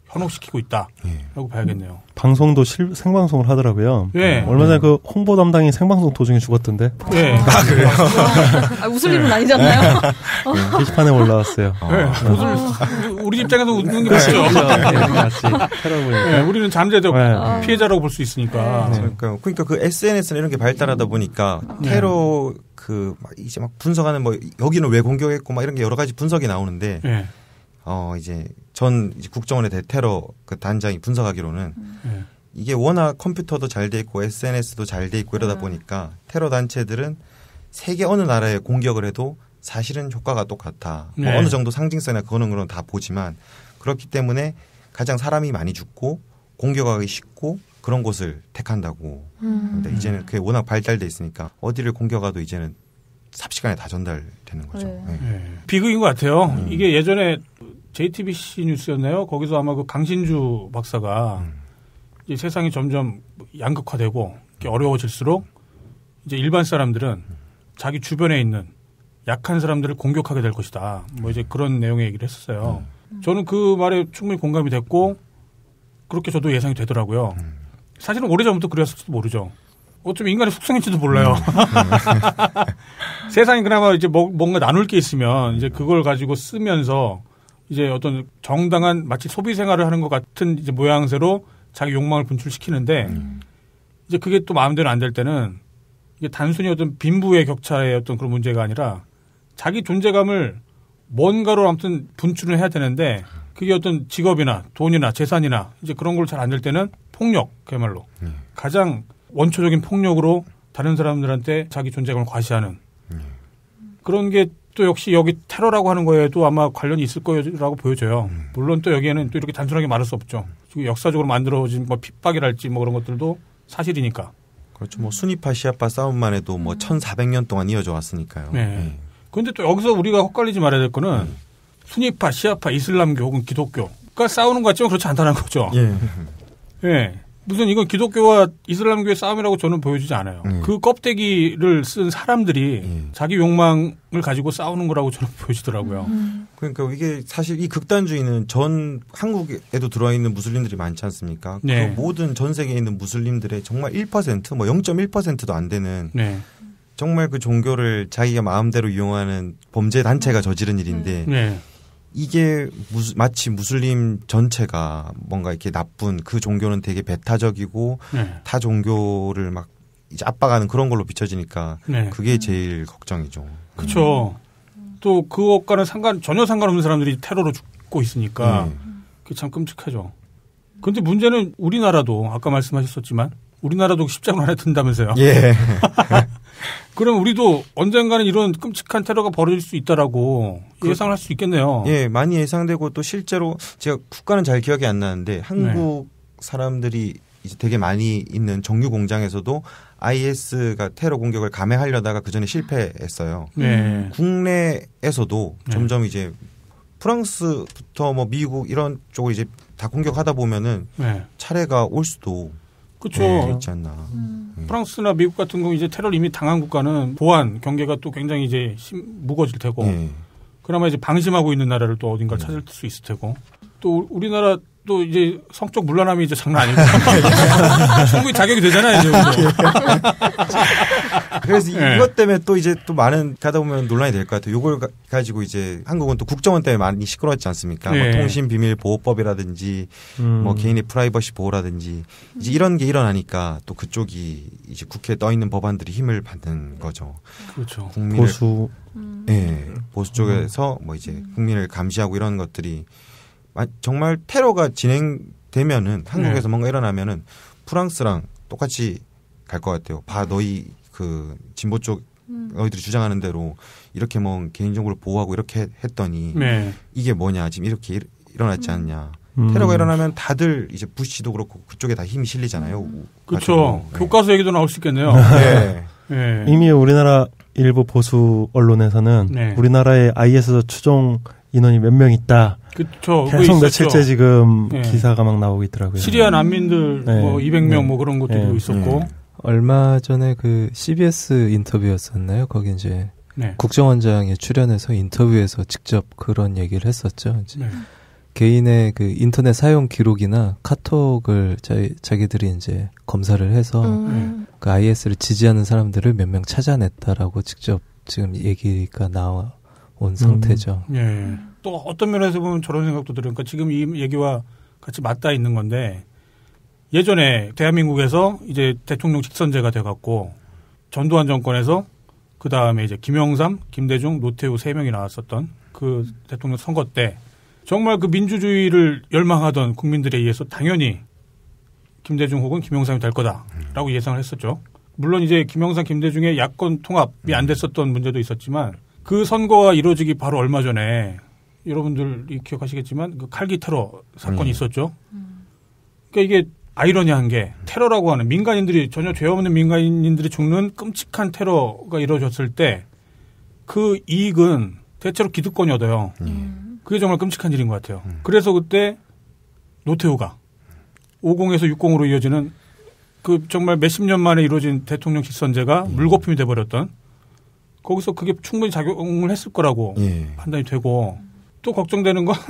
현혹시키고 있다라고 봐야겠네요. 방송도 생방송을 하더라고요. 예. 얼마 전에 그 홍보 담당이 생방송 도중에 죽었던데. 예. 그래요? 웃을 일은 아니잖아요. 네, 게시판에 올라왔어요. 우리 입장에서 웃는 게 맞죠. 같이 네, 우리는 잠재적 피해자라고 볼 수 있으니까. 그러니까 그 SNS나 이런 게 발달하다 보니까 테러 이제 막 분석하는 뭐 여기는 왜 공격했고 막 이런 게 여러 가지 분석이 나오는데 이제 이제 국정원의 대테러 그 단장이 분석하기로는 이게 워낙 컴퓨터도 잘 돼 있고 SNS도 잘 돼 있고 이러다 보니까 테러 단체들은 세계 어느 나라에 공격을 해도 사실은 효과가 똑같아. 뭐 어느 정도 상징성이나 그런 건 다 보지만 그렇기 때문에 가장 사람이 많이 죽고 공격하기 쉽고 그런 곳을 택한다고. 근데 이제는 그게 워낙 발달돼 있으니까 어디를 공격하도 이제는 삽시간에 다 전달되는 거죠. 비극인 것 같아요. 이게 예전에 JTBC 뉴스였나요? 거기서 아마 그 강신주 박사가 이제 세상이 점점 양극화되고 어려워질수록 이제 일반 사람들은 자기 주변에 있는 약한 사람들을 공격하게 될 것이다. 뭐 이제 그런 내용의 얘기를 했었어요. 저는 그 말에 충분히 공감이 됐고 그렇게 저도 예상이 되더라고요. 사실은 오래전부터 그랬을지도 모르죠. 어쩌면 인간의 속성인지도 몰라요. 세상에 그나마 이제 뭔가 나눌 게 있으면 이제 그걸 가지고 쓰면서 이제 어떤 정당한 마치 소비 생활을 하는 것 같은 이제 모양새로 자기 욕망을 분출시키는데 이제 그게 또 마음대로 안 될 때는 이게 단순히 어떤 빈부의 격차의 어떤 그런 문제가 아니라 자기 존재감을 뭔가로 아무튼 분출을 해야 되는데 그게 어떤 직업이나 돈이나 재산이나 이제 그런 걸 잘 안 될 때는 폭력, 그야말로 가장 원초적인 폭력으로 다른 사람들한테 자기 존재감을 과시하는 그런 게 또 역시 여기 테러라고 하는 거에도 아마 관련이 있을 거라고 보여져요. 물론 또 여기에는 또 이렇게 단순하게 말할 수 없죠. 역사적으로 만들어진 뭐 핍박이랄지 뭐 그런 것들도 사실이니까. 그렇죠. 뭐 순위파 시아파 싸움만 해도 뭐 1400년 동안 이어져 왔으니까요. 네. 그런데 또 여기서 우리가 헛갈리지 말아야 될 거는 순위파, 시아파, 이슬람교 혹은 기독교가 싸우는 것 같지만 그렇지 않다는 거죠. 예. 무슨 이건 기독교와 이슬람교의 싸움이라고 저는 보여지지 않아요. 그 껍데기를 쓴 사람들이 자기 욕망을 가지고 싸우는 거라고 저는 보여지더라고요. 그러니까 이게 사실 이 극단주의는 전 한국에도 들어와 있는 무슬림들이 많지 않습니까? 그 모든 전 세계에 있는 무슬림들의 정말 1%, 뭐 0.1%도 안 되는 정말 그 종교를 자기가 마음대로 이용하는 범죄 단체가 저지른 일인데 이게 마치 무슬림 전체가 뭔가 이렇게 나쁜 그 종교는 되게 배타적이고 타 종교를 막 이제 압박하는 그런 걸로 비춰지니까 그게 제일 걱정이죠. 그렇죠. 또 그것과는 전혀 상관없는 사람들이 테러로 죽고 있으니까 그게 참 끔찍하죠. 그런데 문제는 우리나라도 아까 말씀하셨었지만 우리나라도 십자군 안에 든다면서요. 그럼 우리도 언젠가는 이런 끔찍한 테러가 벌어질 수 있다라고 예상을 할 수 있겠네요. 예, 많이 예상되고 또 실제로 제가 국가는 잘 기억이 안 나는데 한국 사람들이 이제 되게 많이 있는 정유 공장에서도 IS가 테러 공격을 감행하려다가 그 전에 실패했어요. 국내에서도 점점 이제 프랑스부터 뭐 미국 이런 쪽을 이제 다 공격하다 보면은 차례가 올 수도 있지 않나. 프랑스나 미국 같은 경우 이제 테러를 이미 당한 국가는 보안 경계가 또 굉장히 이제 무거워질 테고, 그나마 이제 방심하고 있는 나라를 또 어딘가 찾을 수 있을 테고, 또 우리나라 또 이제 성적 문란함이 이제 장난 아니고 충분히 자격이 되잖아요. 이제. 그래서 이것 때문에 또 이제 또 많은 가다 보면 논란이 될 것 같아요. 이걸 가지고 이제 한국은 또 국정원 때문에 많이 시끄러웠지 않습니까? 뭐 통신비밀보호법이라든지 뭐 개인의 프라이버시 보호라든지 이제 이런 게 일어나니까 또 그쪽이 이제 국회에 떠 있는 법안들이 힘을 받는 거죠. 그렇죠. 보수. 보수 쪽에서 뭐 이제 국민을 감시하고 이런 것들이 정말 테러가 진행되면은 한국에서 뭔가 일어나면은 프랑스랑 똑같이 갈 것 같아요. 너희 그 진보 쪽 너희들이 주장하는 대로 이렇게 뭐 개인정보를 보호하고 이렇게 했더니 이게 뭐냐 지금 이렇게 일어났지 않냐. 테러가 일어나면 다들 이제 부시도 그렇고 그쪽에 다 힘이 실리잖아요. 그렇죠. 교과서 얘기도 나올 수 있겠네요. 이미 우리나라 일부 보수 언론에서는 우리나라의 IS 추종 인원이 몇 명 있다. 그렇죠. 계속 며칠째 지금 기사가 막 나오고 있더라고요. 시리아 난민들 뭐 200명 뭐 그런 것도 있었고. 얼마 전에 그 CBS 인터뷰였었나요? 거기 이제 국정원장이 출연해서 인터뷰에서 직접 그런 얘기를 했었죠. 이제 개인의 그 인터넷 사용 기록이나 카톡을 자기들이 이제 검사를 해서 그 IS를 지지하는 사람들을 몇 명 찾아냈다라고 직접 지금 얘기가 나온 상태죠. 예. 또 어떤 면에서 보면 저런 생각도 들으니까 지금 이 얘기와 같이 맞닿아 있는 건데 예전에 대한민국에서 이제 대통령 직선제가 돼갖고 전두환 정권에서 그 다음에 이제 김영삼, 김대중, 노태우 3명이 나왔었던 그 대통령 선거 때 정말 그 민주주의를 열망하던 국민들에 의해서 당연히 김대중 혹은 김영삼이 될 거다라고 예상을 했었죠. 물론 이제 김영삼, 김대중의 야권 통합이 안 됐었던 문제도 있었지만 그 선거가 이루어지기 바로 얼마 전에 여러분들이 기억하시겠지만 그 칼기 테러 사건이 있었죠. 그러니까 이게 아이러니한 게 테러라고 하는 민간인들이 전혀 죄 없는 민간인들이 죽는 끔찍한 테러가 이루어졌을 때 그 이익은 대체로 기득권이 얻어요. 그게 정말 끔찍한 일인 것 같아요. 그래서 그때 노태우가 50에서 60으로 이어지는 그 정말 몇십 년 만에 이루어진 대통령 직선제가 물거품이 돼버렸던 거기서 그게 충분히 작용을 했을 거라고 판단이 되고 또 걱정되는 건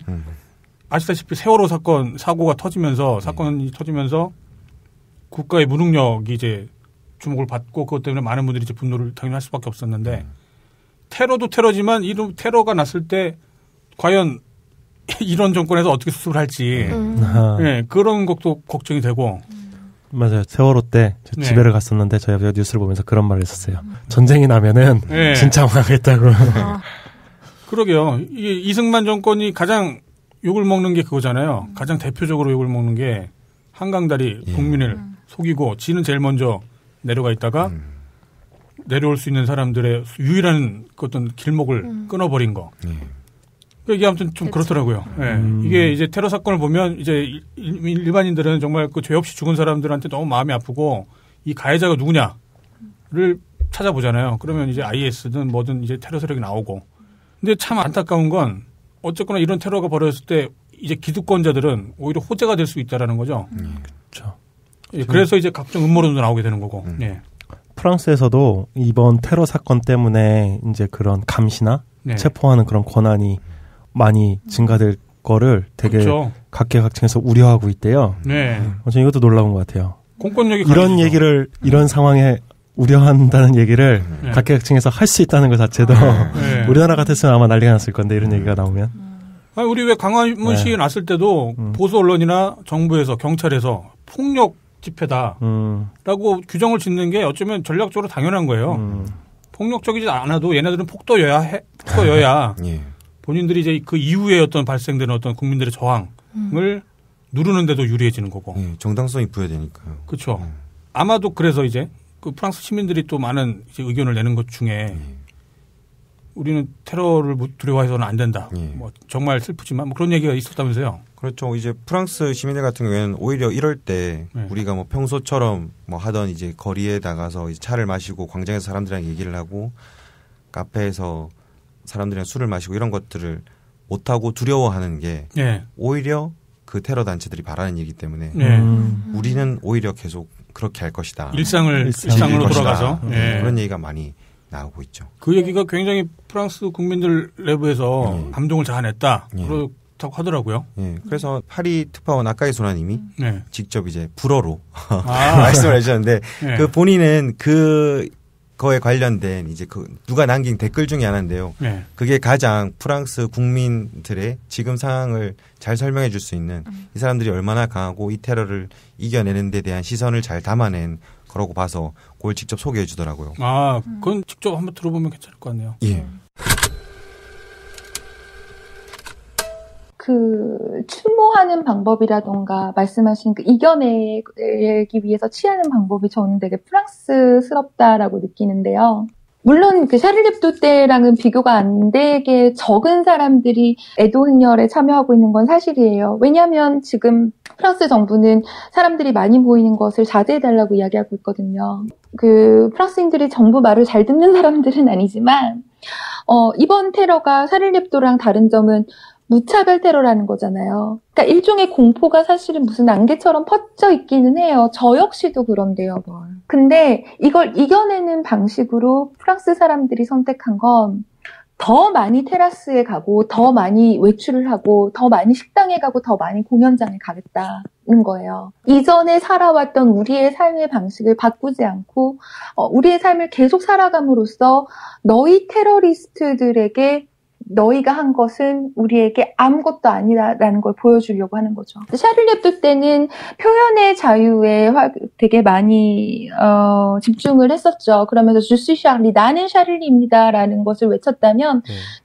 아시다시피 세월호 사고가 터지면서 사건이 터지면서 국가의 무능력이 이제 주목을 받고 그것 때문에 많은 분들이 이제 분노를 당연히 할 수밖에 없었는데 테러도 테러지만 이런 테러가 났을 때 과연 이런 정권에서 어떻게 수습을 할지 네, 그런 것도 걱정이 되고 맞아요. 세월호 때 집에를 갔었는데 저희가 뉴스를 보면서 그런 말을 했었어요. 전쟁이 나면은 진짜 망하겠다고. 그러게요. 이게 이승만 정권이 가장 욕을 먹는 게 그거잖아요. 가장 대표적으로 욕을 먹는 게 한강다리 국민을 속이고 지는 제일 먼저 내려가 있다가 내려올 수 있는 사람들의 유일한 어떤 길목을 끊어버린 거. 이게 아무튼 좀 그렇더라고요. 이게 이제 테러 사건을 보면 이제 일반인들은 정말 그 죄 없이 죽은 사람들한테 너무 마음이 아프고 이 가해자가 누구냐를 찾아보잖아요. 그러면 이제 IS든 뭐든 이제 테러 세력이 나오고. 근데 참 안타까운 건 어쨌거나 이런 테러가 벌어졌을 때 이제 기득권자들은 오히려 호재가 될 수 있다라는 거죠. 그렇죠. 그래서 이제 각종 음모론도 나오게 되는 거고. 프랑스에서도 이번 테러 사건 때문에 이제 그런 감시나 체포하는 그런 권한이 많이 증가될 거를 되게 각계각층에서 우려하고 있대요. 저는 이것도 놀라운 것 같아요. 공권력이 이런 얘기를 이런 상황에 우려한다는 얘기를 각계각층에서 할 수 있다는 것 자체도 우리나라 같았으면 아마 난리가 났을 건데 이런 얘기가 나오면. 아니, 우리 왜 강화문 시위 났을 때도 보수 언론이나 정부에서 경찰에서 폭력 집회다라고 규정을 짓는 게 어쩌면 전략적으로 당연한 거예요. 폭력적이지 않아도 얘네들은 폭도여야 본인들이 이제 그 이후에 어떤 발생되는 어떤 국민들의 저항을 누르는데도 유리해지는 거고. 정당성이 부여되니까요. 그렇죠. 아마도 그래서 이제 그 프랑스 시민들이 또 많은 이제 의견을 내는 것 중에 우리는 테러를 두려워해서는 안 된다. 뭐 정말 슬프지만 뭐 그런 얘기가 있었다면서요. 그렇죠. 이제 프랑스 시민들 같은 경우에는 오히려 이럴 때 우리가 뭐 평소처럼 뭐 하던 이제 거리에 나가서 이제 차를 마시고 광장에서 사람들이랑 얘기를 하고 카페에서 사람들이랑 술을 마시고 이런 것들을 못하고 두려워하는 게 오히려 그 테러 단체들이 바라는 얘기이기 때문에 우리는 오히려 계속 그렇게 할 것이다. 일상으로 돌아가서 그런 얘기가 많이 나오고 있죠. 그 얘기가 굉장히 프랑스 국민들 내부에서 감동을 자아냈다. 그렇다고 하더라고요. 그래서 파리 특파원 아까이 소나님이 직접 이제 불어로 말씀을 해주셨는데 그 본인은 그거에 관련된 이제 그 누가 남긴 댓글 중에 하나인데요. 그게 가장 프랑스 국민들의 지금 상황을 잘 설명해 줄 수 있는 이 사람들이 얼마나 강하고 이 테러를 이겨내는 데 대한 시선을 잘 담아낸 거라고 봐서 그걸 직접 소개해 주더라고요. 아, 그건 직접 한번 들어보면 괜찮을 것 같네요. 그 추모하는 방법이라던가 말씀하신 그 이겨내기 위해서 취하는 방법이 저는 되게 프랑스스럽다라고 느끼는데요. 물론 그 샤를렙도 때랑은 비교가 안 되게 적은 사람들이 애도 행렬에 참여하고 있는 건 사실이에요. 왜냐하면 지금 프랑스 정부는 사람들이 많이 모이는 것을 자제해달라고 이야기하고 있거든요. 그 프랑스인들이 정부 말을 잘 듣는 사람들은 아니지만 이번 테러가 샤를렙도랑 다른 점은 무차별 테러라는 거잖아요. 그러니까 일종의 공포가 사실은 무슨 안개처럼 퍼져 있기는 해요. 저 역시도 그런데요, 뭘. 근데 이걸 이겨내는 방식으로 프랑스 사람들이 선택한 건 더 많이 테라스에 가고 더 많이 외출을 하고 더 많이 식당에 가고 더 많이 공연장에 가겠다는 거예요. 이전에 살아왔던 우리의 삶의 방식을 바꾸지 않고 우리의 삶을 계속 살아감으로써 너희 테러리스트들에게 너희가 한 것은 우리에게 아무것도 아니다라는 걸 보여주려고 하는 거죠. 샤를리 heb도 때는 표현의 자유에 되게 많이 집중을 했었죠. 그러면서 주스 샤를리, 나는 샤를리입니다라는 것을 외쳤다면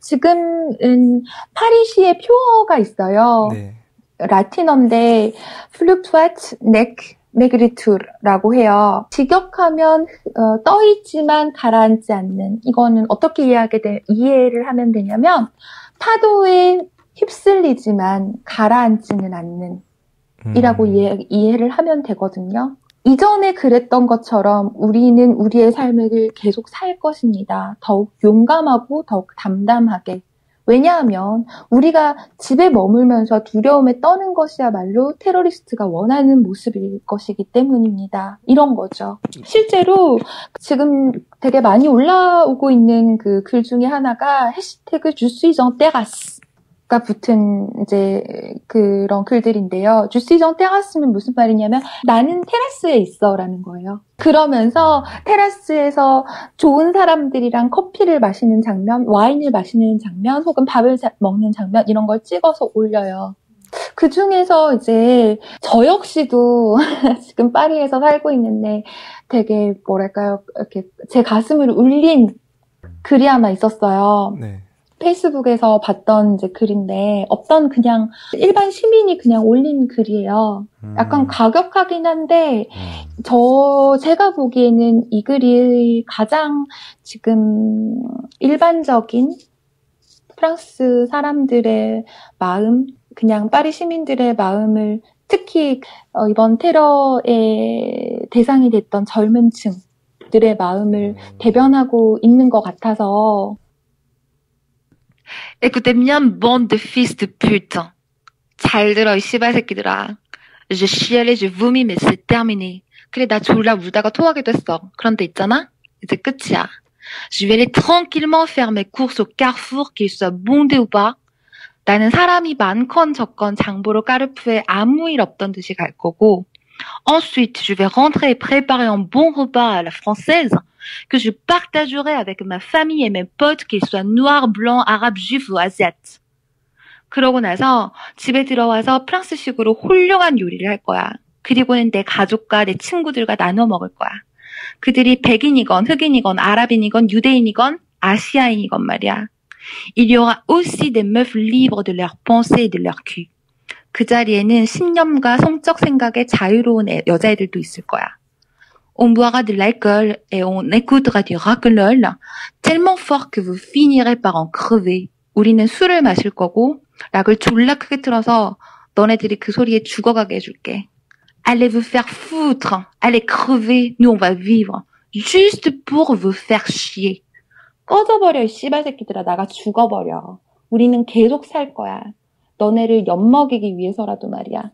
지금은 파리시의 표어가 있어요. 네. 라틴어인데 플루투아트 넥 메그리투라고 해요. 직역하면 떠있지만 가라앉지 않는, 이거는 어떻게 이해를 하면 되냐면 파도에 휩쓸리지만 가라앉지는 않는 이라고 이해를 하면 되거든요. 이전에 그랬던 것처럼 우리는 우리의 삶을 계속 살 것입니다. 더욱 용감하고 더욱 담담하게. 왜냐하면 우리가 집에 머물면서 두려움에 떠는 것이야말로 테러리스트가 원하는 모습일 것이기 때문입니다. 이런 거죠. 실제로 지금 되게 많이 올라오고 있는 그 글 중에 하나가 해시태그 주스이정 테라스가 붙은 이제 그런 글들인데요. 주스이정 테라스는 무슨 말이냐면 나는 테라스에 있어라는 거예요. 그러면서 테라스에서 좋은 사람들이랑 커피를 마시는 장면, 와인을 마시는 장면, 혹은 밥을 먹는 장면 이런 걸 찍어서 올려요. 그 중에서 이제 저 역시도 지금 파리에서 살고 있는데 되게 뭐랄까요, 이렇게 제 가슴을 울린 글이 하나 있었어요. 네. 페이스북에서 봤던 이제 글인데 어떤 그냥 일반 시민이 그냥 올린 글이에요. 약간 가격하긴 한데 제가 보기에는 이 글이 가장 지금 일반적인 프랑스 사람들의 마음, 그냥 파리 시민들의 마음을 특히 이번 테러의 대상이 됐던 젊은 층들의 마음을 대변하고 있는 것 같아서 Écoutez bien, bande de fils de pute. 잘 들어, 이 씨발 새끼들아. Je chialais, je vomis, mais c'est terminé. 그래, 나 졸라 울다가 토하기도 했어. 그런데 있잖아? 이제 끝이야. Je vais aller tranquillement faire mes courses au Carrefour, qu'il soit bondé ou pas. 나는 사람이 많건 적건 장보러 까르푸에 아무 일 없던 듯이 갈 거고. Ensuite, je vais rentrer et préparer un bon repas à la française que je partagerai avec ma famille et mes potes, qu'ils soient noirs, blancs, arabes, juifs ou asiates. 그러고 나서 집에 들어와서 프랑스식으로 훌륭한 요리를 할 거야. 그리고는 내 가족과 내 친구들과 나눠 먹을 거야. 그들이 백인이건 흑인이건 아랍인이건 유대인이건 아시아인이건 말이야. Il y aura aussi des meufs libres de leurs pensées et de leur cul. 그 자리에는 신념과 성적 생각에 자유로운 여자애들도 있을 거야. On boira de l'alcool et on écoutera du rock'n'roll tellement fort que vous finirez par en crever. 우리는 술을 마실 거고 락을 졸라 크게 틀어서 너네들이 그 소리에 죽어가게 해줄게. Allez vous faire foutre, allez crever, nous on va vivre. Juste pour vous faire chier. 꺼져버려, 이 씨발 새끼들아. 나가 죽어버려. 우리는 계속 살 거야. 너네를 엿먹이기 위해서라도 말이야.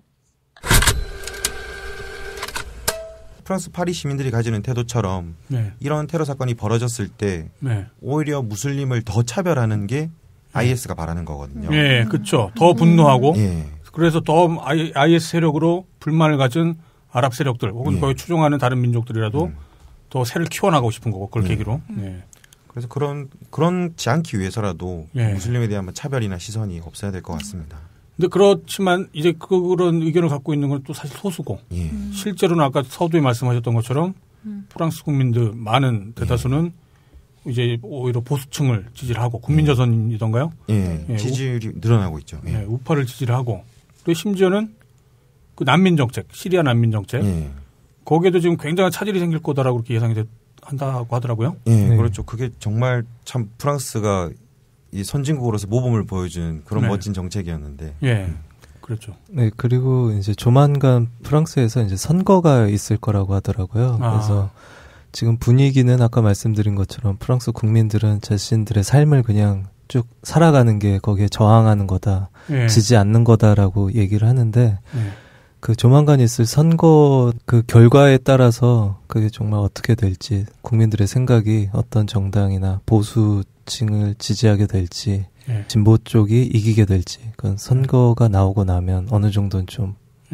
프랑스 파리 시민들이 가지는 태도처럼 네. 이런 테러 사건이 벌어졌을 때 네. 오히려 무슬림을 더 차별하는 게 IS가 바라는 거거든요. 예, 그렇죠. 더 분노하고 예. 그래서 더 IS 세력으로 불만을 가진 아랍 세력들 혹은 예. 거기 추종하는 다른 민족들이라도 더 새를 키워나가고 싶은 거고 그걸 계기로. 예. 그래서 그런지 않기 위해서라도 예. 무슬림에 대한 차별이나 시선이 없어야 될 것 같습니다. 근데 그렇지만 이제 그런 의견을 갖고 있는 건 또 사실 소수고 예. 실제로는 아까 서두에 말씀하셨던 것처럼 프랑스 국민들 많은 대다수는 예. 이제 오히려 보수층을 지지를 하고 국민저선이던가요? 예, 예. 지지율이 늘어나고 있죠. 예. 예. 우파를 지지를 하고 또 심지어는 그 난민 정책, 시리아 난민 정책 예. 거기에도 지금 굉장한 차질이 생길 거다라고 그렇게 예상이 한다고 하더라고요. 예, 네. 그렇죠. 그게 정말 참 프랑스가 이 선진국으로서 모범을 보여준 그런 네. 멋진 정책이었는데. 예. 그렇죠. 네, 그리고 이제 조만간 프랑스에서 이제 선거가 있을 거라고 하더라고요. 그래서 지금 분위기는 아까 말씀드린 것처럼 프랑스 국민들은 자신들의 삶을 그냥 쭉 살아가는 게 거기에 저항하는 거다, 예. 지지 않는 거다라고 얘기를 하는데, 그 조만간 있을 선거 그 결과에 따라서 그게 정말 어떻게 될지 국민들의 생각이 어떤 정당이나 보수 보수층을 지지하게 될지 진보 쪽이 이기게 될지 그건 선거가 나오고 나면 어느 정도는 좀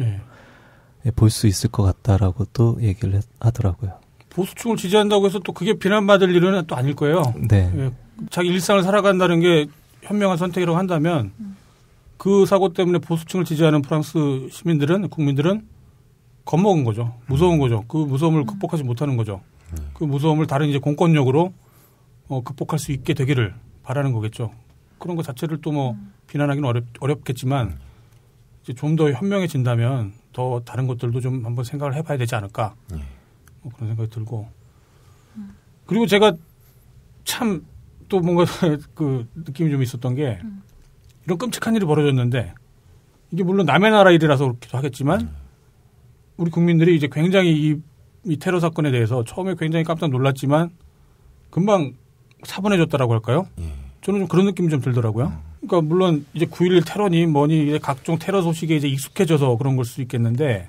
볼 수 있을 것 같다라고 또 얘기를 하더라고요. 보수층을 지지한다고 해서 또 그게 비난받을 일은 또 아닐 거예요. 네. 자기 일상을 살아간다는 게 현명한 선택이라고 한다면 그 사고 때문에 보수층을 지지하는 프랑스 시민들은 국민들은 겁먹은 거죠. 무서운 거죠. 그 무서움을 극복하지 못하는 거죠. 그 무서움을 다른 이제 공권력으로 극복할 수 있게 되기를 바라는 거겠죠. 그런 것 자체를 또 뭐 비난하기는 어렵겠지만 이제 좀 더 현명해진다면 더 다른 것들도 좀 한번 생각을 해봐야 되지 않을까 그런 생각이 들고 그리고 제가 참 또 뭔가 그 느낌이 좀 있었던 게 이런 끔찍한 일이 벌어졌는데 이게 물론 남의 나라 일이라서 그렇기도 하겠지만 우리 국민들이 이제 굉장히 이 테러 사건에 대해서 처음에 굉장히 깜짝 놀랐지만 금방 차분해졌다라고 할까요? 저는 좀 그런 느낌이 좀 들더라고요. 그러니까 물론 이제 9.11 테러니 뭐니 이제 각종 테러 소식에 이제 익숙해져서 그런 걸 수 있겠는데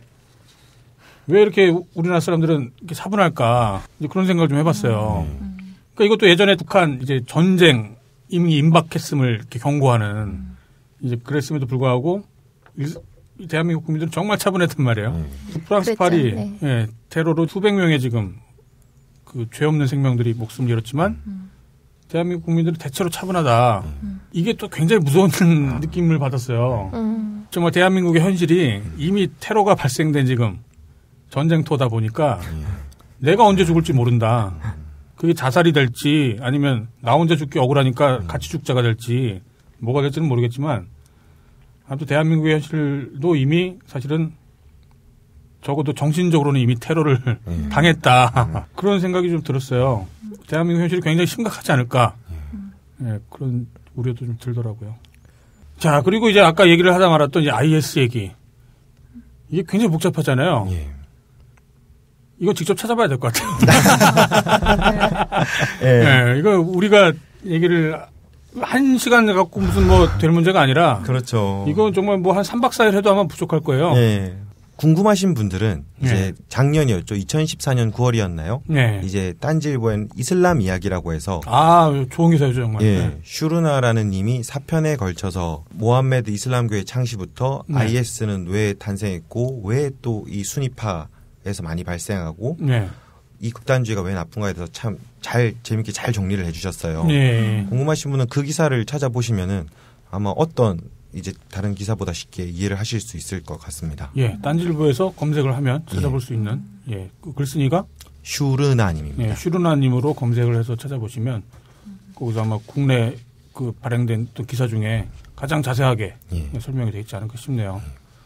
왜 이렇게 우리나라 사람들은 이렇게 차분할까? 이제 그런 생각을 좀 해봤어요. 그러니까 이것도 예전에 북한 이제 전쟁 이미 임박했음을 이렇게 경고하는 이제 그랬음에도 불구하고 대한민국 국민들은 정말 차분했단 말이에요. 프랑스 파리 테러로 수백 명의 지금 그 죄 없는 생명들이 목숨을 잃었지만 대한민국 국민들은 대체로 차분하다. 이게 또 굉장히 무서운 느낌을 받았어요. 정말 대한민국의 현실이 이미 테러가 발생된 지금 전쟁터다 보니까 내가 언제 죽을지 모른다. 그게 자살이 될지 아니면 나 혼자 죽기 억울하니까 같이 죽자가 될지 뭐가 될지는 모르겠지만 아무튼 대한민국의 현실도 이미 사실은 적어도 정신적으로는 이미 테러를 당했다. 그런 생각이 좀 들었어요. 대한민국 현실이 굉장히 심각하지 않을까. 그런 우려도 좀 들더라고요. 자, 그리고 이제 아까 얘기를 하다 말았던 이제 IS 얘기. 이게 굉장히 복잡하잖아요. 이거 직접 찾아봐야 될 것 같아요. 이거 우리가 얘기를 한 시간 갖고 무슨 뭐 될 문제가 아니라. 그렇죠. 이건 정말 뭐 한 3박 4일 해도 아마 부족할 거예요. 궁금하신 분들은 이제 작년이었죠. 2014년 9월이었나요? 이제 딴지일보엔 이슬람 이야기라고 해서 좋은 기사죠 정말. 슈르나라는 님이 4편에 걸쳐서 모함메드 이슬람교회 창시부터 IS는 왜 탄생했고 왜 또 이 순위파에서 많이 발생하고 이 극단주의가 왜 나쁜가에 대해서 참 재밌게 잘 정리를 해주셨어요. 궁금하신 분은 그 기사를 찾아보시면은 아마 어떤 이제 다른 기사보다 쉽게 이해를 하실 수 있을 것 같습니다. 딴지일보에서 검색을 하면 찾아볼 수 있는 그 글쓴이가 슈르나님입니다. 슈르나님으로 검색을 해서 찾아보시면 거기서 아마 국내 그 발행된 또 기사 중에 가장 자세하게 설명이 되어 있지 않을까 싶네요.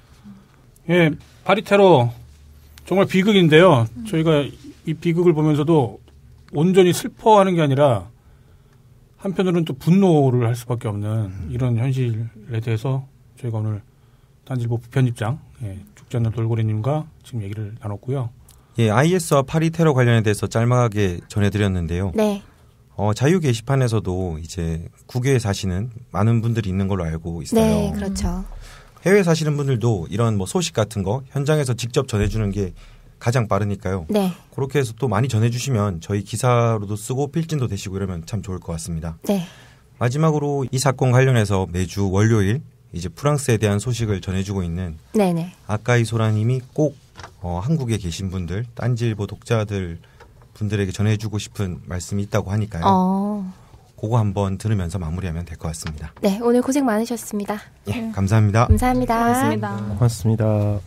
파리 테러 정말 비극인데요. 저희가 이 비극을 보면서도 온전히 슬퍼하는 게 아니라 한편으로는 또 분노를 할 수밖에 없는 이런 현실에 대해서 저희가 오늘 딴지일보 부편집장 죽지 않는 돌고래님과 지금 얘기를 나눴고요. IS와 파리 테러 관련에 대해서 짤막하게 전해드렸는데요. 자유 게시판에서도 이제 국외에 사시는 많은 분들이 있는 걸로 알고 있어요. 네, 그렇죠. 해외에 사시는 분들도 이런 뭐 소식 같은 거 현장에서 직접 전해주는 게 가장 빠르니까요. 그렇게 해서 또 많이 전해주시면 저희 기사로도 쓰고 필진도 되시고 이러면 참 좋을 것 같습니다. 마지막으로 이 사건 관련해서 매주 월요일 이제 프랑스에 대한 소식을 전해주고 있는 아까이 소라님이 꼭 한국에 계신 분들, 딴지일보 독자들 분들에게 전해주고 싶은 말씀이 있다고 하니까요. 그거 한번 들으면서 마무리하면 될 것 같습니다. 오늘 고생 많으셨습니다. 감사합니다. 감사합니다. 고맙습니다.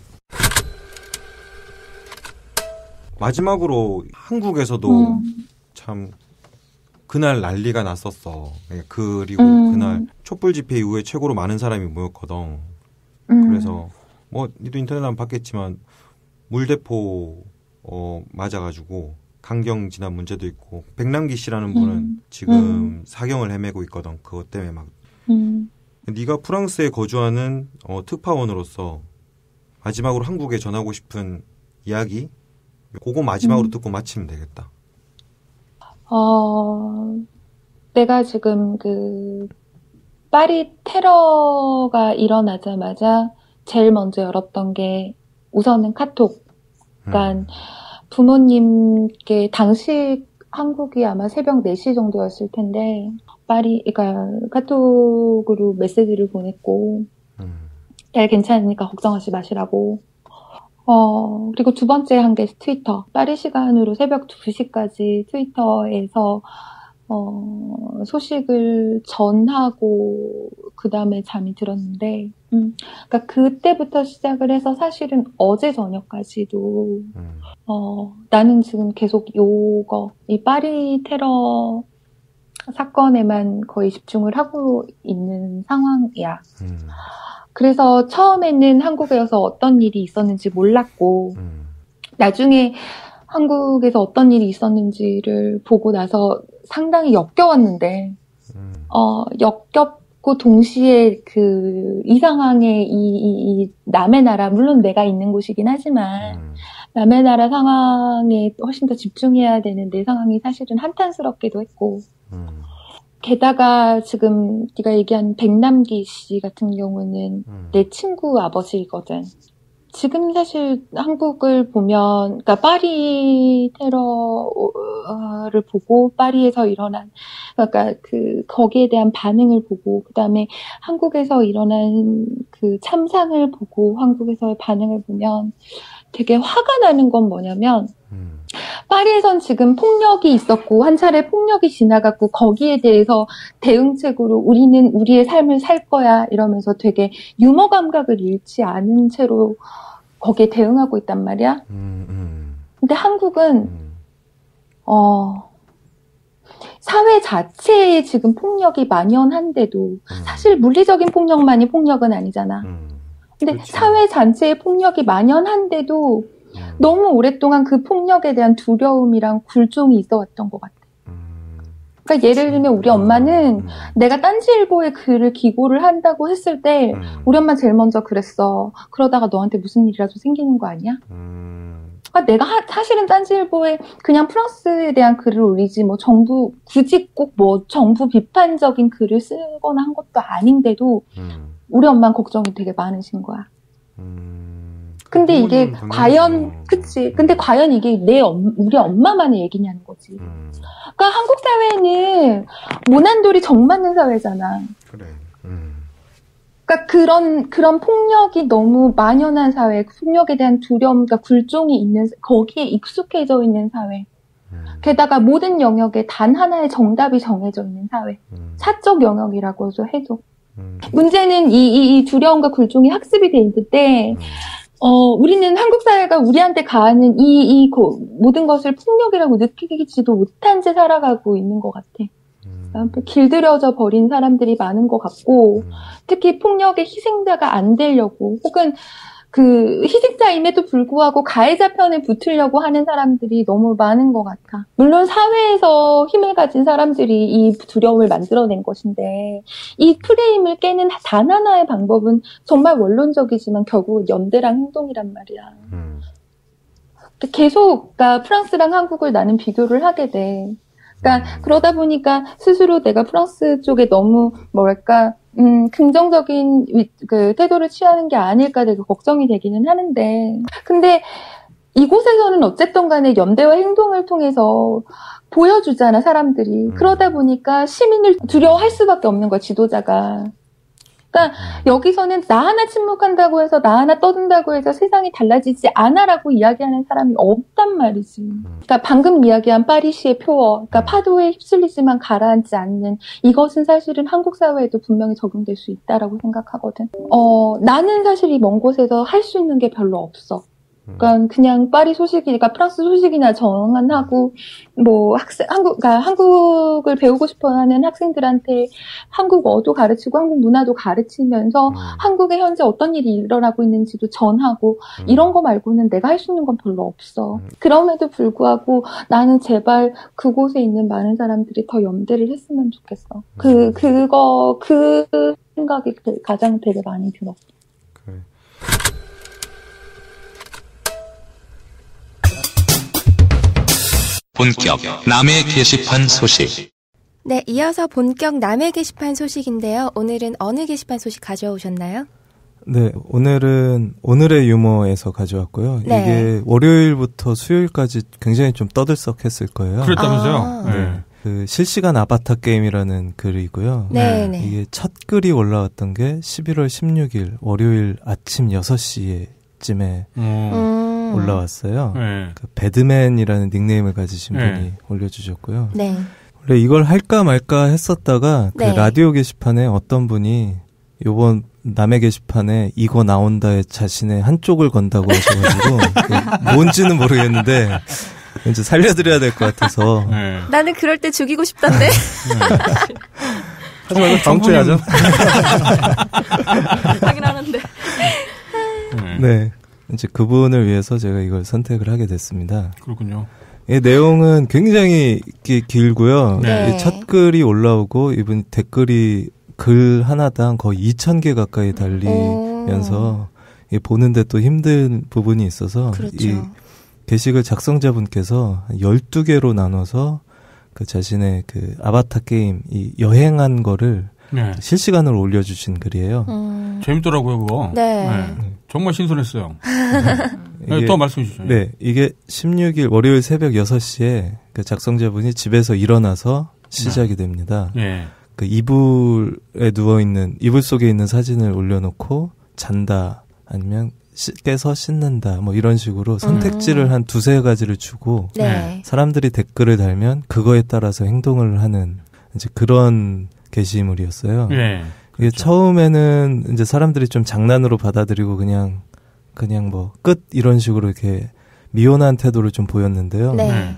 마지막으로 한국에서도 참 그날 난리가 났었어. 그리고 그날 촛불 집회 이후에 최고로 많은 사람이 모였거든. 그래서 뭐 니도 인터넷 하면 봤겠지만 물대포 맞아가지고 강경 진압 문제도 있고 백남기 씨라는 분은 지금 사경을 헤매고 있거든. 그것 때문에 막. 네가 프랑스에 거주하는 특파원으로서 마지막으로 한국에 전하고 싶은 이야기 그거 마지막으로 듣고 마치면 되겠다. 내가 지금 그 파리 테러가 일어나자마자 제일 먼저 열었던 게 우선은 카톡. 그러니까 부모님께 당시 한국이 아마 새벽 4시 정도였을 텐데 그러니까 카톡으로 메시지를 보냈고, 잘 괜찮으니까 걱정하지 마시라고. 그리고 두 번째 한 게 트위터. 파리 시간으로 새벽 2시까지 트위터에서, 소식을 전하고, 그 다음에 잠이 들었는데, 그러니까 그때부터 시작을 해서 사실은 어제 저녁까지도, 나는 지금 계속 이 파리 테러 사건에만 거의 집중을 하고 있는 상황이야. 그래서 처음에는 한국에 와서 어떤 일이 있었는지 몰랐고, 나중에 한국에서 어떤 일이 있었는지를 보고 나서 상당히 역겨웠는데, 역겹고 동시에 이 상황에 이 남의 나라, 물론 내가 있는 곳이긴 하지만, 남의 나라 상황에 훨씬 더 집중해야 되는 내 상황이 사실은 한탄스럽기도 했고, 게다가 지금 네가 얘기한 백남기 씨 같은 경우는 내 친구 아버지거든. 지금 사실 한국을 보면, 그러니까 파리 테러를 보고 파리에서 일어난, 그러니까 거기에 대한 반응을 보고, 그 다음에 한국에서 일어난 그 참상을 보고 한국에서의 반응을 보면 되게 화가 나는 건 뭐냐면, 파리에선 지금 폭력이 있었고 한 차례 폭력이 지나갔고 거기에 대해서 대응책으로 우리는 우리의 삶을 살 거야 이러면서 되게 유머 감각을 잃지 않은 채로 거기에 대응하고 있단 말이야. 근데 한국은 사회 자체에 지금 폭력이 만연한데도 사실 물리적인 폭력만이 폭력은 아니잖아. 근데 그렇죠. 사회 자체에 폭력이 만연한데도 너무 오랫동안 그 폭력에 대한 두려움이랑 굴종이 있어 왔던 것 같아. 그러니까 예를 들면 우리 엄마는 내가 딴지일보에 글을 기고를 한다고 했을 때 우리 엄마 제일 먼저 그랬어. 그러다가 너한테 무슨 일이라도 생기는 거 아니야? 그러니까 내가 사실은 딴지일보에 그냥 프랑스에 대한 글을 올리지 뭐 정부 굳이 꼭 뭐 정부 비판적인 글을 쓰거나 한 것도 아닌데도 우리 엄마는 걱정이 되게 많으신 거야. 근데 이게 과연, 그치. 근데 과연 이게 우리 엄마만의 얘기냐는 거지. 그러니까 한국 사회는 모난돌이 정 맞는 사회잖아. 그래. 그러니까 그런 폭력이 너무 만연한 사회, 폭력에 대한 두려움, 그러니까 굴종이 있는, 거기에 익숙해져 있는 사회. 게다가 모든 영역에 단 하나의 정답이 정해져 있는 사회. 사적 영역이라고 해도. 문제는 이 두려움과 굴종이 학습이 돼 있는데, 우리는 한국 사회가 우리한테 가하는 모든 것을 폭력이라고 느끼지도 못한 채 살아가고 있는 것 같아. 길들여져 버린 사람들이 많은 것 같고, 특히 폭력의 희생자가 안 되려고, 혹은 그 희생자임에도 불구하고 가해자 편에 붙으려고 하는 사람들이 너무 많은 것 같아. 물론 사회에서 힘을 가진 사람들이 이 두려움을 만들어낸 것인데 이 프레임을 깨는 단 하나의 방법은 정말 원론적이지만 결국은 연대랑 행동이란 말이야. 계속 그러니까 프랑스랑 한국을 나는 비교를 하게 돼. 그러니까 그러다 보니까 스스로 내가 프랑스 쪽에 너무 뭐랄까 긍정적인 그 태도를 취하는 게 아닐까 되게 걱정이 되기는 하는데, 근데 이곳에서는 어쨌든 간에 연대와 행동을 통해서 보여주잖아, 사람들이. 그러다 보니까 시민을 두려워할 수밖에 없는 거야, 지도자가. 그러니까 여기서는 나 하나 침묵한다고 해서 나 하나 떠든다고 해서 세상이 달라지지 않아라고 이야기하는 사람이 없단 말이지. 그러니까 방금 이야기한 파리시의 표어, 그러니까 파도에 휩쓸리지만 가라앉지 않는, 이것은 사실은 한국 사회에도 분명히 적용될 수 있다라고 생각하거든. 나는 사실 이 먼 곳에서 할 수 있는 게 별로 없어. 그러니까 그냥 파리 소식이니까 프랑스 소식이나 전환하고 뭐 한국을 배우고 싶어하는 학생들한테 한국어도 가르치고 한국 문화도 가르치면서 한국에 현재 어떤 일이 일어나고 있는지도 전하고 이런 거 말고는 내가 할 수 있는 건 별로 없어. 그럼에도 불구하고 나는 제발 그곳에 있는 많은 사람들이 더 연대를 했으면 좋겠어. 그 생각이 가장 되게 많이 들어. 본격 남해 게시판 소식. 네, 이어서 본격 남해 게시판 소식인데요. 오늘은 어느 게시판 소식 가져오셨나요? 네, 오늘은 오늘의 유머에서 가져왔고요. 네. 이게 월요일부터 수요일까지 굉장히 좀 떠들썩했을 거예요. 그랬다면서요? 네. 그 실시간 아바타 게임이라는 글이고요. 네. 이게 첫 글이 올라왔던 게 11월 16일 월요일 아침 6시쯤에 올라왔어요. 그 배드맨이라는 닉네임을 가지신 분이 올려주셨고요. 네. 원래 이걸 할까 말까 했었다가 그 라디오 게시판에 어떤 분이 요번 남의 게시판에 이거 나온다에 자신의 한쪽을 건다고 하셔가지고 뭔지는 모르겠는데 왠지 살려드려야 될 것 같아서. 나는 그럴 때 죽이고 싶던데. 하지 말고 다음 주에 하죠. 하긴 하는데. 네. 이제 그분을 위해서 제가 이걸 선택을 하게 됐습니다. 그렇군요. 이 내용은 굉장히 길고요. 네. 이 첫 글이 올라오고 이분 댓글이 글 하나당 거의 2,000개 가까이 달리면서 보는데 또 힘든 부분이 있어서 그렇죠. 이 게시글 작성자분께서 12개로 나눠서 그 자신의 그 아바타 게임 이 여행한 거를 실시간으로 올려주신 글이에요. 재밌더라고요, 그거. 네. 정말 신선했어요. 더 말씀해 주시죠. 네, 이게 16일 월요일 새벽 6시에 그 작성자분이 집에서 일어나서 시작이 됩니다. 그 이불에 누워있는, 이불 속에 있는 사진을 올려놓고 잔다, 아니면 깨서 씻는다, 뭐 이런 식으로 선택지를 한 2-3가지를 주고 사람들이 댓글을 달면 그거에 따라서 행동을 하는 이제 그런 게시물이었어요. 그렇죠. 이게 처음에는 이제 사람들이 좀 장난으로 받아들이고 그냥 뭐 끝 이런 식으로 이렇게 미온한 태도를 좀 보였는데요.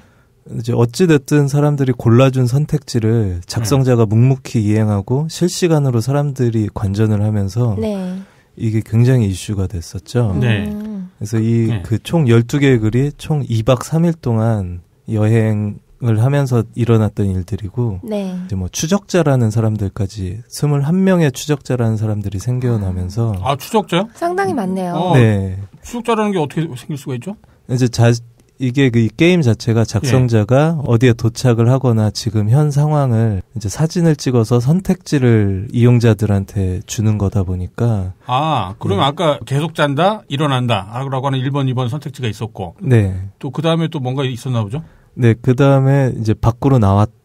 이제 어찌됐든 사람들이 골라준 선택지를 작성자가 묵묵히 이행하고 실시간으로 사람들이 관전을 하면서 이게 굉장히 이슈가 됐었죠. 그래서 그 총 12개의 글이 총 2박 3일 동안 여행을 하면서 일어났던 일들이고 이제 뭐 추적자라는 사람들까지 21명의 추적자라는 사람들이 생겨나면서 추적자요? 상당히 많네요. 네. 추적자라는 게 어떻게 생길 수가 있죠? 이제 이게 그 게임 자체가 작성자가 어디에 도착을 하거나 지금 현 상황을 이제 사진을 찍어서 선택지를 이용자들한테 주는 거다 보니까. 그러면 아까 계속 잔다, 일어난다, 라고 하는 1번, 2번 선택지가 있었고. 또 그 다음에 또 뭔가 있었나 보죠? 네, 그 다음에 이제 밖으로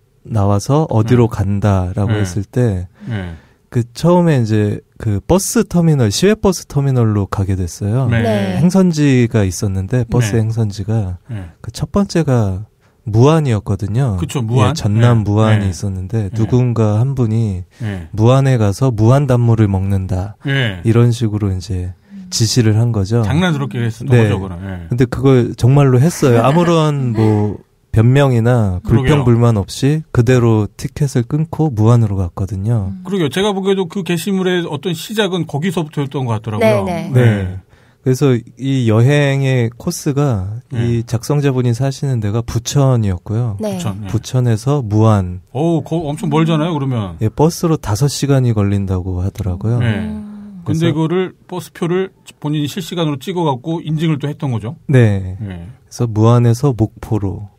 나와서 어디로 간다라고 했을 때. 그 처음에 이제 그 버스 터미널, 시외버스 터미널로 가게 됐어요. 행선지가 있었는데 버스 행선지가 그 첫 번째가 무안이었거든요. 그렇죠, 무안. 전남 무안이 있었는데 누군가 한 분이 무안에 가서 무안 단무를 먹는다. 이런 식으로 이제 지시를 한 거죠. 장난스럽게 했었던 거죠, 그럼. 근데 그걸 정말로 했어요. 아무런 뭐 변명이나 불평불만 없이 그대로 티켓을 끊고 무안으로 갔거든요. 그러게요. 제가 보기에도 그 게시물의 어떤 시작은 거기서부터였던 것 같더라고요. 네. 그래서 이 여행의 코스가 이 작성자분이 사시는 데가 부천이었고요. 부천에서 무안. 그거 엄청 멀잖아요, 그러면. 버스로 5시간이 걸린다고 하더라고요. 근데 그거를 버스표를 본인이 실시간으로 찍어갖고 인증을 또 했던 거죠. 그래서 무안에서 목포로.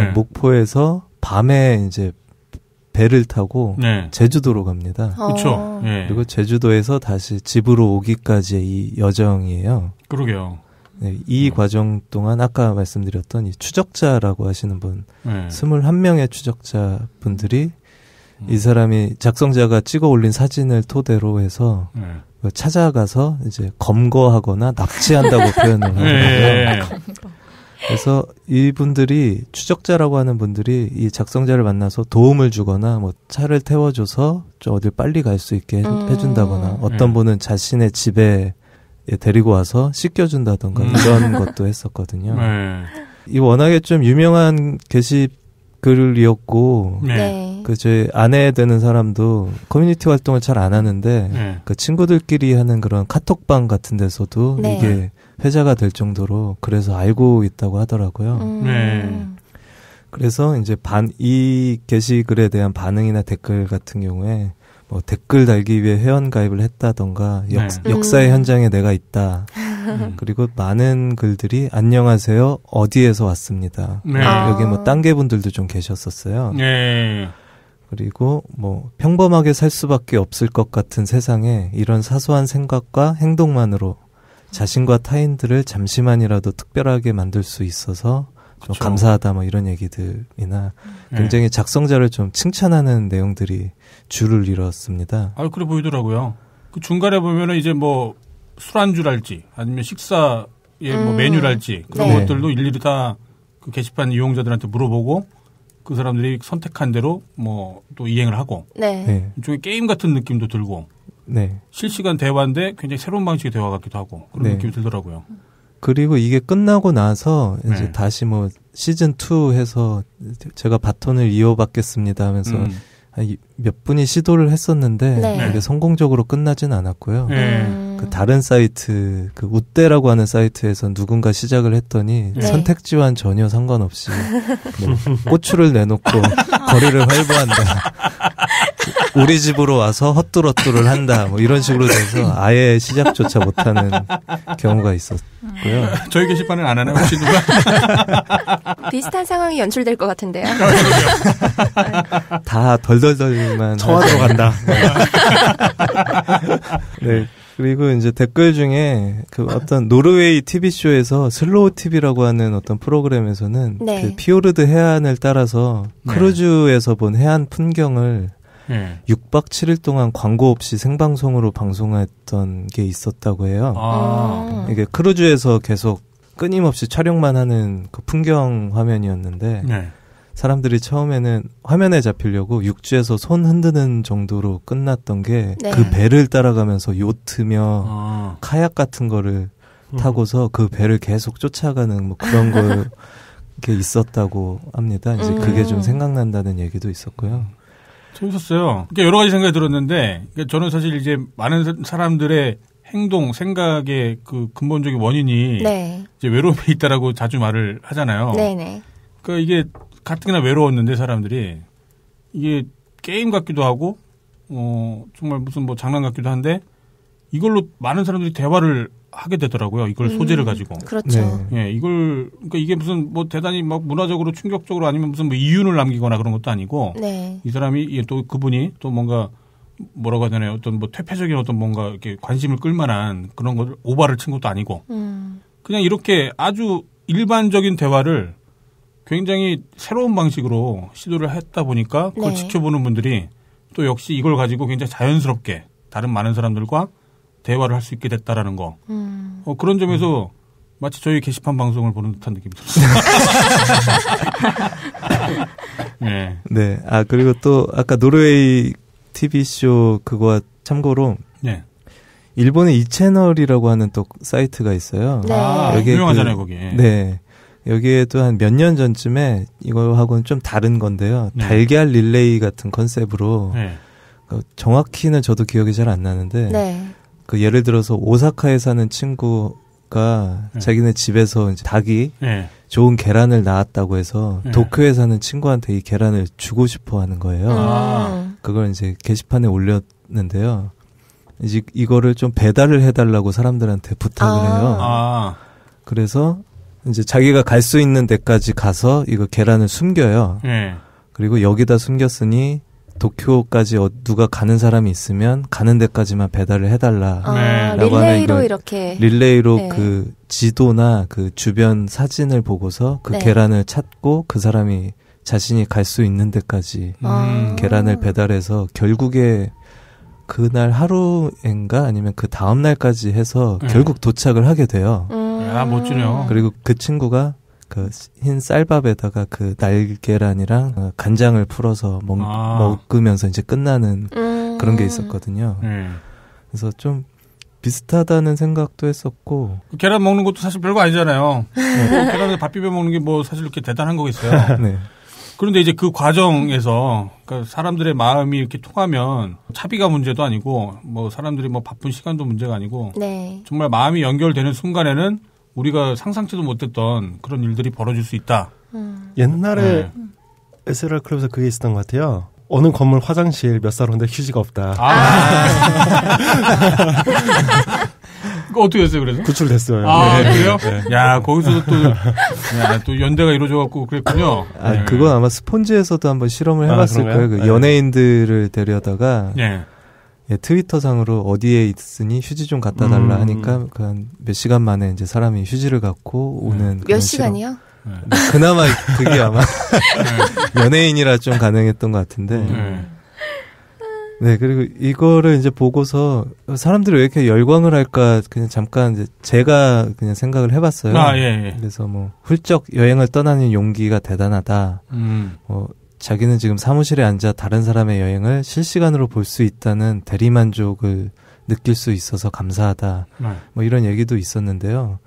목포에서 밤에 이제 배를 타고 제주도로 갑니다. 그렇죠. 그리고 제주도에서 다시 집으로 오기까지의 이 여정이에요. 그러게요. 이 과정 동안 아까 말씀드렸던 이 추적자라고 하시는 분, 21명의 추적자 분들이 이 사람이 작성자가 찍어 올린 사진을 토대로 해서 찾아가서 이제 검거하거나 납치한다고 표현을 하더라고요. 그래서 이분들이 추적자라고 하는 분들이 이 작성자를 만나서 도움을 주거나 뭐 차를 태워줘서 좀 어딜 빨리 갈 수 있게 해준다거나 어떤 분은 자신의 집에 데리고 와서 씻겨준다던가 이런 것도 했었거든요. 이 워낙에 좀 유명한 게시글이었고 그 제 아내 되는 사람도 커뮤니티 활동을 잘 안 하는데 그 친구들끼리 하는 그런 카톡방 같은 데서도 이게 회자가 될 정도로 그래서 알고 있다고 하더라고요. 그래서 이제 이 게시글에 대한 반응이나 댓글 같은 경우에 뭐 댓글 달기 위해 회원가입을 했다던가 역사의 현장에 내가 있다. 그리고 많은 글들이 안녕하세요 어디에서 왔습니다. 여기 뭐 딴개분들도 좀 계셨었어요. 그리고 뭐 평범하게 살 수밖에 없을 것 같은 세상에 이런 사소한 생각과 행동만으로 자신과 타인들을 잠시만이라도 특별하게 만들 수 있어서 좀 감사하다 뭐 이런 얘기들이나 굉장히 작성자를 좀 칭찬하는 내용들이 줄을 이뤘습니다. 아, 그래 보이더라고요. 그 중간에 보면은 이제 뭐 술안주랄지 아니면 식사의 뭐 메뉴랄지 그런 것들도 일일이 다 그 게시판 이용자들한테 물어보고 그 사람들이 선택한 대로 뭐 또 이행을 하고 일종의 게임 같은 느낌도 들고 실시간 대화인데 굉장히 새로운 방식의 대화 같기도 하고 그런 느낌이 들더라고요. 그리고 이게 끝나고 나서 이제 다시 뭐 시즌 2 해서 제가 바톤을 이어받겠습니다 하면서 몇 분이 시도를 했었는데 이게 성공적으로 끝나진 않았고요. 그 다른 사이트, 그 우떼라고 하는 사이트에서 누군가 시작을 했더니 선택지와는 전혀 상관없이 뭐 고추를 내놓고 거리를 활보한다. 우리 집으로 와서 헛뚜러뚜를 한다. 뭐 이런 식으로 돼서 아예 시작조차 못하는 경우가 있었고요. 저희 게시판은 안 하나요? 혹시 누가? 비슷한 상황이 연출될 것 같은데요. 다 덜덜덜만 청와대로 간다. 네. 그리고 이제 댓글 중에 그 어떤 노르웨이 TV쇼에서 슬로우 TV라고 하는 어떤 프로그램에서는 그 피오르드 해안을 따라서 크루즈에서 본 해안 풍경을 6박 7일 동안 광고 없이 생방송으로 방송했던 게 있었다고 해요. 이게 크루즈에서 계속 끊임없이 촬영만 하는 그 풍경 화면이었는데 사람들이 처음에는 화면에 잡히려고 육지에서 손 흔드는 정도로 끝났던 게 그 배를 따라가면서 요트며 카약 같은 거를 타고서 그 배를 계속 쫓아가는 뭐 그런 게 있었다고 합니다. 이제 그게 좀 생각난다는 얘기도 있었고요. 재밌었어요. 그러니까 여러 가지 생각이 들었는데 저는 사실 이제 많은 사람들의 행동, 생각의 그 근본적인 원인이 이제 외로움에 있다라고 자주 말을 하잖아요. 그러니까 이게 가뜩이나 외로웠는데 사람들이 이게 게임 같기도 하고 정말 무슨 뭐 장난 같기도 한데 이걸로 많은 사람들이 대화를 하게 되더라고요. 이걸 소재를 가지고. 그렇죠. 예, 이걸 그러니까 이게 무슨 뭐 대단히 막 문화적으로 충격적으로 아니면 무슨 뭐 이윤을 남기거나 그런 것도 아니고 이 사람이 또 그분이 또 뭔가 뭐라고 해야 되나요? 어떤 뭐 퇴폐적인 어떤 뭔가 이렇게 관심을 끌만한 그런 걸 오바를 친 것도 아니고 그냥 이렇게 아주 일반적인 대화를 굉장히 새로운 방식으로 시도를 했다 보니까 그걸 지켜보는 분들이 또 역시 이걸 가지고 굉장히 자연스럽게 다른 많은 사람들과 대화를 할 수 있게 됐다라는 거. 그런 점에서 마치 저희 게시판 방송을 보는 듯한 느낌이 들었어요. 네. 아, 그리고 또 아까 노르웨이 TV쇼 그거와 참고로 일본의 이채널이라고 하는 또 사이트가 있어요. 여기 유명하잖아요, 거기. 네. 여기에도 한 몇 년 전쯤에 이거하고는 좀 다른 건데요. 달걀 릴레이 같은 컨셉으로 정확히는 저도 기억이 잘 안 나는데 그 예를 들어서 오사카에 사는 친구가 자기네 집에서 이제 닭이 좋은 계란을 낳았다고 해서 도쿄에 사는 친구한테 이 계란을 주고 싶어 하는 거예요. 그걸 이제 게시판에 올렸는데요. 이제 이거를 좀 배달을 해달라고 사람들한테 부탁을 해요. 그래서 이제 자기가 갈 수 있는 데까지 가서 이거 계란을 숨겨요. 그리고 여기다 숨겼으니 도쿄까지 누가 가는 사람이 있으면 가는 데까지만 배달을 해달라. 릴레이로 이렇게. 릴레이로 그 지도나 그 주변 사진을 보고서 그 계란을 찾고 그 사람이 자신이 갈 수 있는 데까지 계란을 배달해서 결국에 그날 하루인가 아니면 그 다음 날까지 해서 결국 도착을 하게 돼요. 멋지네요. 그리고 그 친구가 그 흰 쌀밥에다가 그 날계란이랑 간장을 풀어서 먹으면서 이제 끝나는 그런 게 있었거든요. 그래서 좀 비슷하다는 생각도 했었고. 계란 먹는 것도 사실 별거 아니잖아요. 계란에 밥 비벼 먹는 게 뭐 사실 이렇게 대단한 거겠어요. 그런데 이제 그 과정에서 그러니까 사람들의 마음이 이렇게 통하면 차비가 문제도 아니고 뭐 사람들이 뭐 바쁜 시간도 문제가 아니고 정말 마음이 연결되는 순간에는 우리가 상상치도 못했던 그런 일들이 벌어질 수 있다. 옛날에 SLR 클럽에서 그게 있었던 것 같아요. 어느 건물 화장실 몇 살 혼자 휴지가 없다. 그거 어떻게 했어요, 그래서? 구출됐어요. 그래요? 야, 거기서도 또 연대가 이루어져갖고 그랬군요. 그건 아마 스폰지에서도 한번 실험을 해봤을 거예요. 그 연예인들을 데려다가. 트위터상으로 어디에 있으니 휴지 좀 갖다 달라 하니까 한 몇 시간 만에 이제 사람이 휴지를 갖고 오는. 몇 시간이요? 그나마 그게 아마 연예인이라 좀 가능했던 것 같은데. 네, 그리고 이거를 이제 보고서 사람들이 왜 이렇게 열광을 할까 그냥 잠깐 이제 제가 그냥 생각을 해봤어요. 그래서 뭐 훌쩍 여행을 떠나는 용기가 대단하다. 자기는 지금 사무실에 앉아 다른 사람의 여행을 실시간으로 볼 수 있다는 대리만족을 느낄 수 있어서 감사하다. 뭐 이런 얘기도 있었는데요.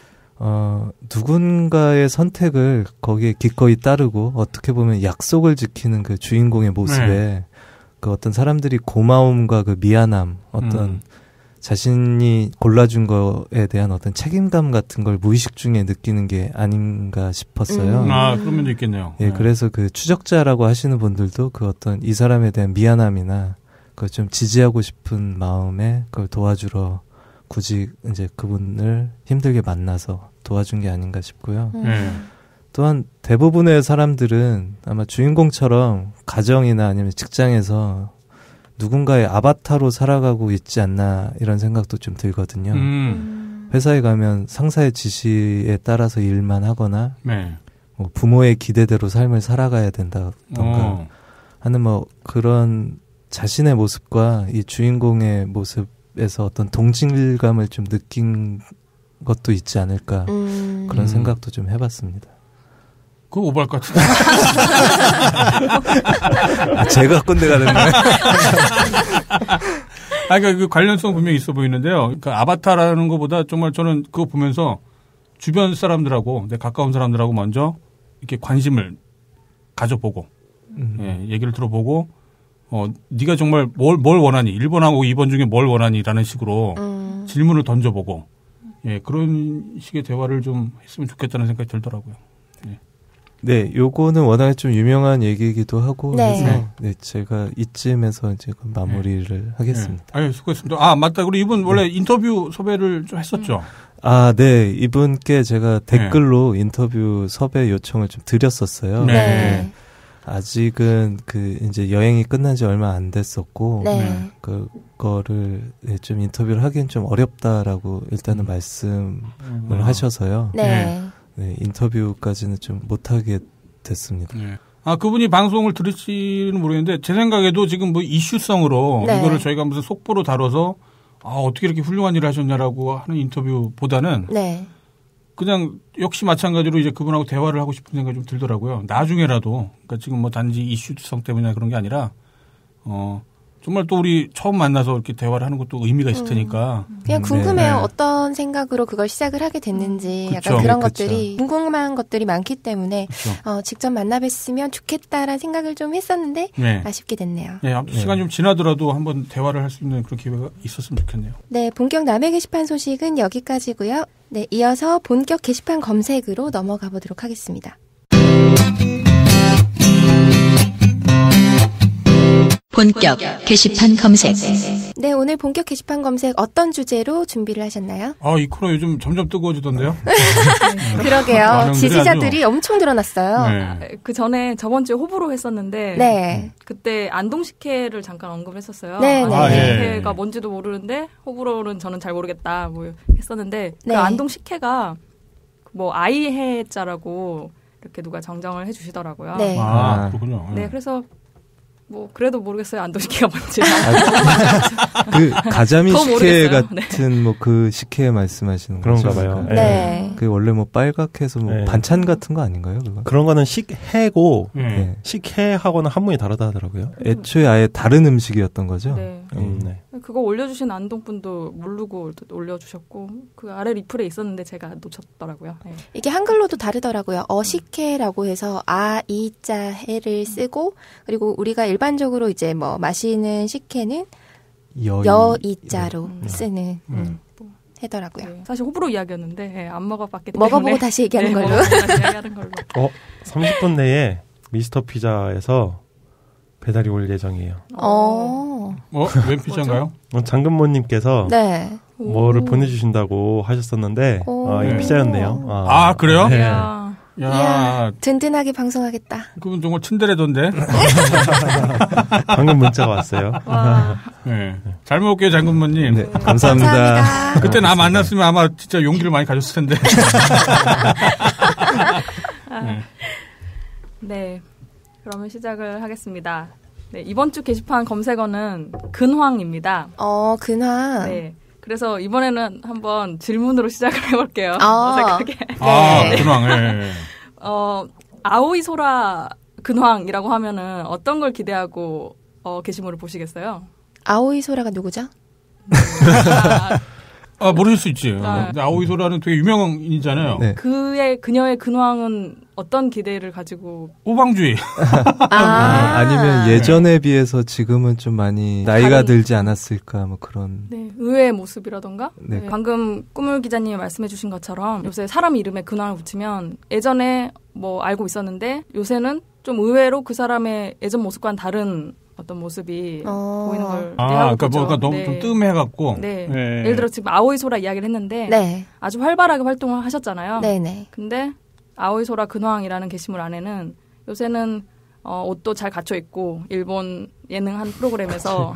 누군가의 선택을 거기에 기꺼이 따르고 어떻게 보면 약속을 지키는 그 주인공의 모습에 그 어떤 사람들이 고마움과 그 미안함, 어떤 자신이 골라준 거에 대한 어떤 책임감 같은 걸 무의식 중에 느끼는 게 아닌가 싶었어요. 그런 면도 있겠네요. 예, 그래서 그 추적자라고 하시는 분들도 그 어떤 이 사람에 대한 미안함이나 그걸 좀 지지하고 싶은 마음에 그걸 도와주러 굳이 이제 그분을 힘들게 만나서 도와준 게 아닌가 싶고요. 또한 대부분의 사람들은 아마 주인공처럼 가정이나 아니면 직장에서 누군가의 아바타로 살아가고 있지 않나 이런 생각도 좀 들거든요. 회사에 가면 상사의 지시에 따라서 일만 하거나 뭐 부모의 기대대로 삶을 살아가야 된다던가 하는 뭐 그런 자신의 모습과 이 주인공의 모습에서 어떤 동질감을 좀 느낀 것도 있지 않을까 그런 생각도 좀 해봤습니다. 그거 오버할 것 같은데. 제가 꼰대가 됐네. 그러니까 그 관련성 분명히 있어 보이는데요. 그러니까 아바타라는 것보다 정말 저는 그거 보면서 주변 사람들하고 내 가까운 사람들하고 먼저 이렇게 관심을 가져보고 얘기를 들어보고 네가 정말 뭘 원하니? 1번하고 2번 중에 뭘 원하니?라는 식으로 질문을 던져보고 그런 식의 대화를 좀 했으면 좋겠다는 생각이 들더라고요. 네, 요거는 워낙에 좀 유명한 얘기이기도 하고 해서 제가 이쯤에서 이제 마무리를 하겠습니다. 수고했습니다. 맞다. 우리 이분 원래 인터뷰 섭외를 좀 했었죠. 네, 이분께 제가 댓글로 인터뷰 섭외 요청을 좀 드렸었어요. 아직은 그 이제 여행이 끝난 지 얼마 안 됐었고 그거를 좀 인터뷰를 하기엔 좀 어렵다라고 일단은 말씀을 하셔서요. 인터뷰까지는 좀 못하게 됐습니다. 그분이 방송을 들으시는 모르겠는데 제 생각에도 지금 뭐 이슈성으로 이거를 저희가 무슨 속보로 다뤄서 어떻게 이렇게 훌륭한 일을 하셨냐라고 하는 인터뷰보다는 그냥 역시 마찬가지로 이제 그분하고 대화를 하고 싶은 생각이 좀 들더라고요. 나중에라도 그러니까 지금 뭐 단지 이슈성 때문이나 그런 게 아니라 정말 또 우리 처음 만나서 이렇게 대화를 하는 것도 의미가 있을 테니까. 그냥 궁금해요. 어떤 생각으로 그걸 시작을 하게 됐는지. 약간 그런 것들이 궁금한 것들이 많기 때문에 직접 만나 뵀으면 좋겠다라는 생각을 좀 했었는데 아쉽게 됐네요. 시간이 좀 지나더라도 한번 대화를 할 수 있는 그런 기회가 있었으면 좋겠네요. 네, 본격 남의 게시판 소식은 여기까지고요. 네, 이어서 본격 게시판 검색으로 넘어가 보도록 하겠습니다. 본격 게시판 검색. 네, 오늘 본격 게시판 검색 어떤 주제로 준비를 하셨나요? 이 코너 요즘 점점 뜨거워지던데요? 그러게요. 지지자들이 엄청 늘어났어요. 그 전에 저번 주에 호불호 했었는데 그때 안동식혜를 잠깐 언급을 했었어요. 안동식혜가 뭔지도 모르는데 호불호는 저는 잘 모르겠다 뭐 했었는데 그 안동식혜가 뭐 아이해자라고 이렇게 누가 정정을 해주시더라고요. 그렇군요. 네, 그래서 뭐 그래도 모르겠어요. 안동식혜가 뭔지. 그 가자미 식혜 같은 뭐 그 식혜 말씀하시는 그런가 봐요. 그 원래 뭐 빨갛게서 뭐 반찬 같은 거 아닌가요? 그거? 그런 거는 식혜고 식혜하고는 한문이 다르다 하더라고요. 애초에 아예 다른 음식이었던 거죠. 그거 올려주신 안동분도 모르고 올려주셨고 그 아래 리플에 있었는데 제가 놓쳤더라고요. 이게 한글로도 다르더라고요. 어식혜라고 해서 이자 해를 쓰고 그리고 우리가 일반적으로 이제 뭐 마시는 식혜는 여이자로 쓰는 해더라고요. 사실 호불호 이야기였는데 안 먹어봤기 때문에 먹어보고 다시 얘기하는 걸로. 다시 얘기하는 걸로. 30분 내에 미스터 피자에서 배달이 올 예정이에요. 웬 피자인가요? 장근모님께서 뭐를 보내주신다고 하셨었는데 이게 피자였네요. 그래요? 이야, 든든하게 방송하겠다. 그분 정말 츤데레던데. 방금 문자가 왔어요. 잘 먹을게요, 장군모님. 감사합니다. 그때 나 만났으면 아마 진짜 용기를 많이 가졌을 텐데. 네, 그러면 시작을 하겠습니다. 네, 이번 주 게시판 검색어는 근황입니다. 근황. 네. 그래서 이번에는 한번 질문으로 시작을 해볼게요. 어색하게. 네. 근황. 네. 아오이 소라 근황이라고 하면은 어떤 걸 기대하고 게시물을 보시겠어요? 아오이 소라가 누구죠? 모르실 수 있지. 아오이 소라는 되게 유명인이잖아요. 네. 그녀의 근황은 어떤 기대를 가지고? 오방주의. 아니면 예전에 비해서 지금은 좀 많이 나이가 들지 않았을까, 뭐 그런. 네, 의외의 모습이라던가. 네. 방금 꾸물 기자님이 말씀해주신 것처럼 요새 사람 이름에 근황을 붙이면 예전에 뭐 알고 있었는데 요새는 좀 의외로 그 사람의 예전 모습과는 다른 어떤 모습이 보이는 걸 그러니까 뭔가 너무 좀 뜸해갖고. 네. 예를 들어 지금 아오이 소라 이야기를 했는데 아주 활발하게 활동을 하셨잖아요. 네네. 근데 아오이 소라 근황이라는 게시물 안에는 요새는 옷도 잘 갖춰 입고 일본 예능 한 프로그램에서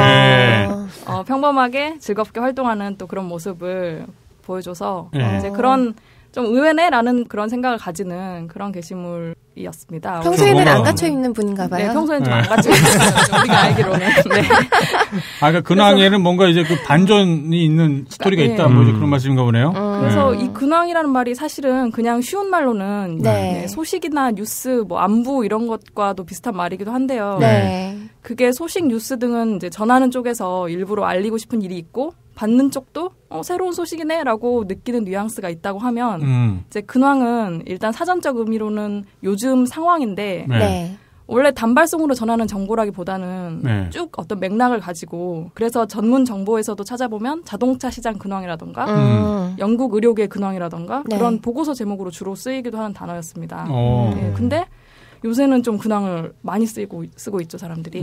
평범하게 즐겁게 활동하는 또 그런 모습을 보여줘서 이제 그런 좀 의외네라는 그런 생각을 가지는 그런 게시물이었습니다. 평소에는 안 갇혀 있는 분인가 봐요. 네, 평소에는 좀 안 갇혀 있는 우리가 알기로는. 네. 그러니까 근황에는 뭔가 이제 그 반전이 있는 스토리가 있다, 뭐 이제 그런 말씀인가 보네요. 그래서 이 근황이라는 말이 사실은 그냥 쉬운 말로는 소식이나 뉴스, 뭐 안부 이런 것과도 비슷한 말이기도 한데요. 그게 소식, 뉴스 등은 이제 전하는 쪽에서 일부러 알리고 싶은 일이 있고 받는 쪽도 새로운 소식이네라고 느끼는 뉘앙스가 있다고 하면 이제 근황은 일단 사전적 의미로는 요즘 상황인데 원래 단발성으로 전하는 정보라기보다는 쭉 어떤 맥락을 가지고 그래서 전문 정보에서도 찾아보면 자동차 시장 근황이라던가 영국 의료계 근황이라던가 그런 보고서 제목으로 주로 쓰이기도 하는 단어였습니다. 근데 요새는 좀 근황을 많이 쓰고 있죠, 사람들이.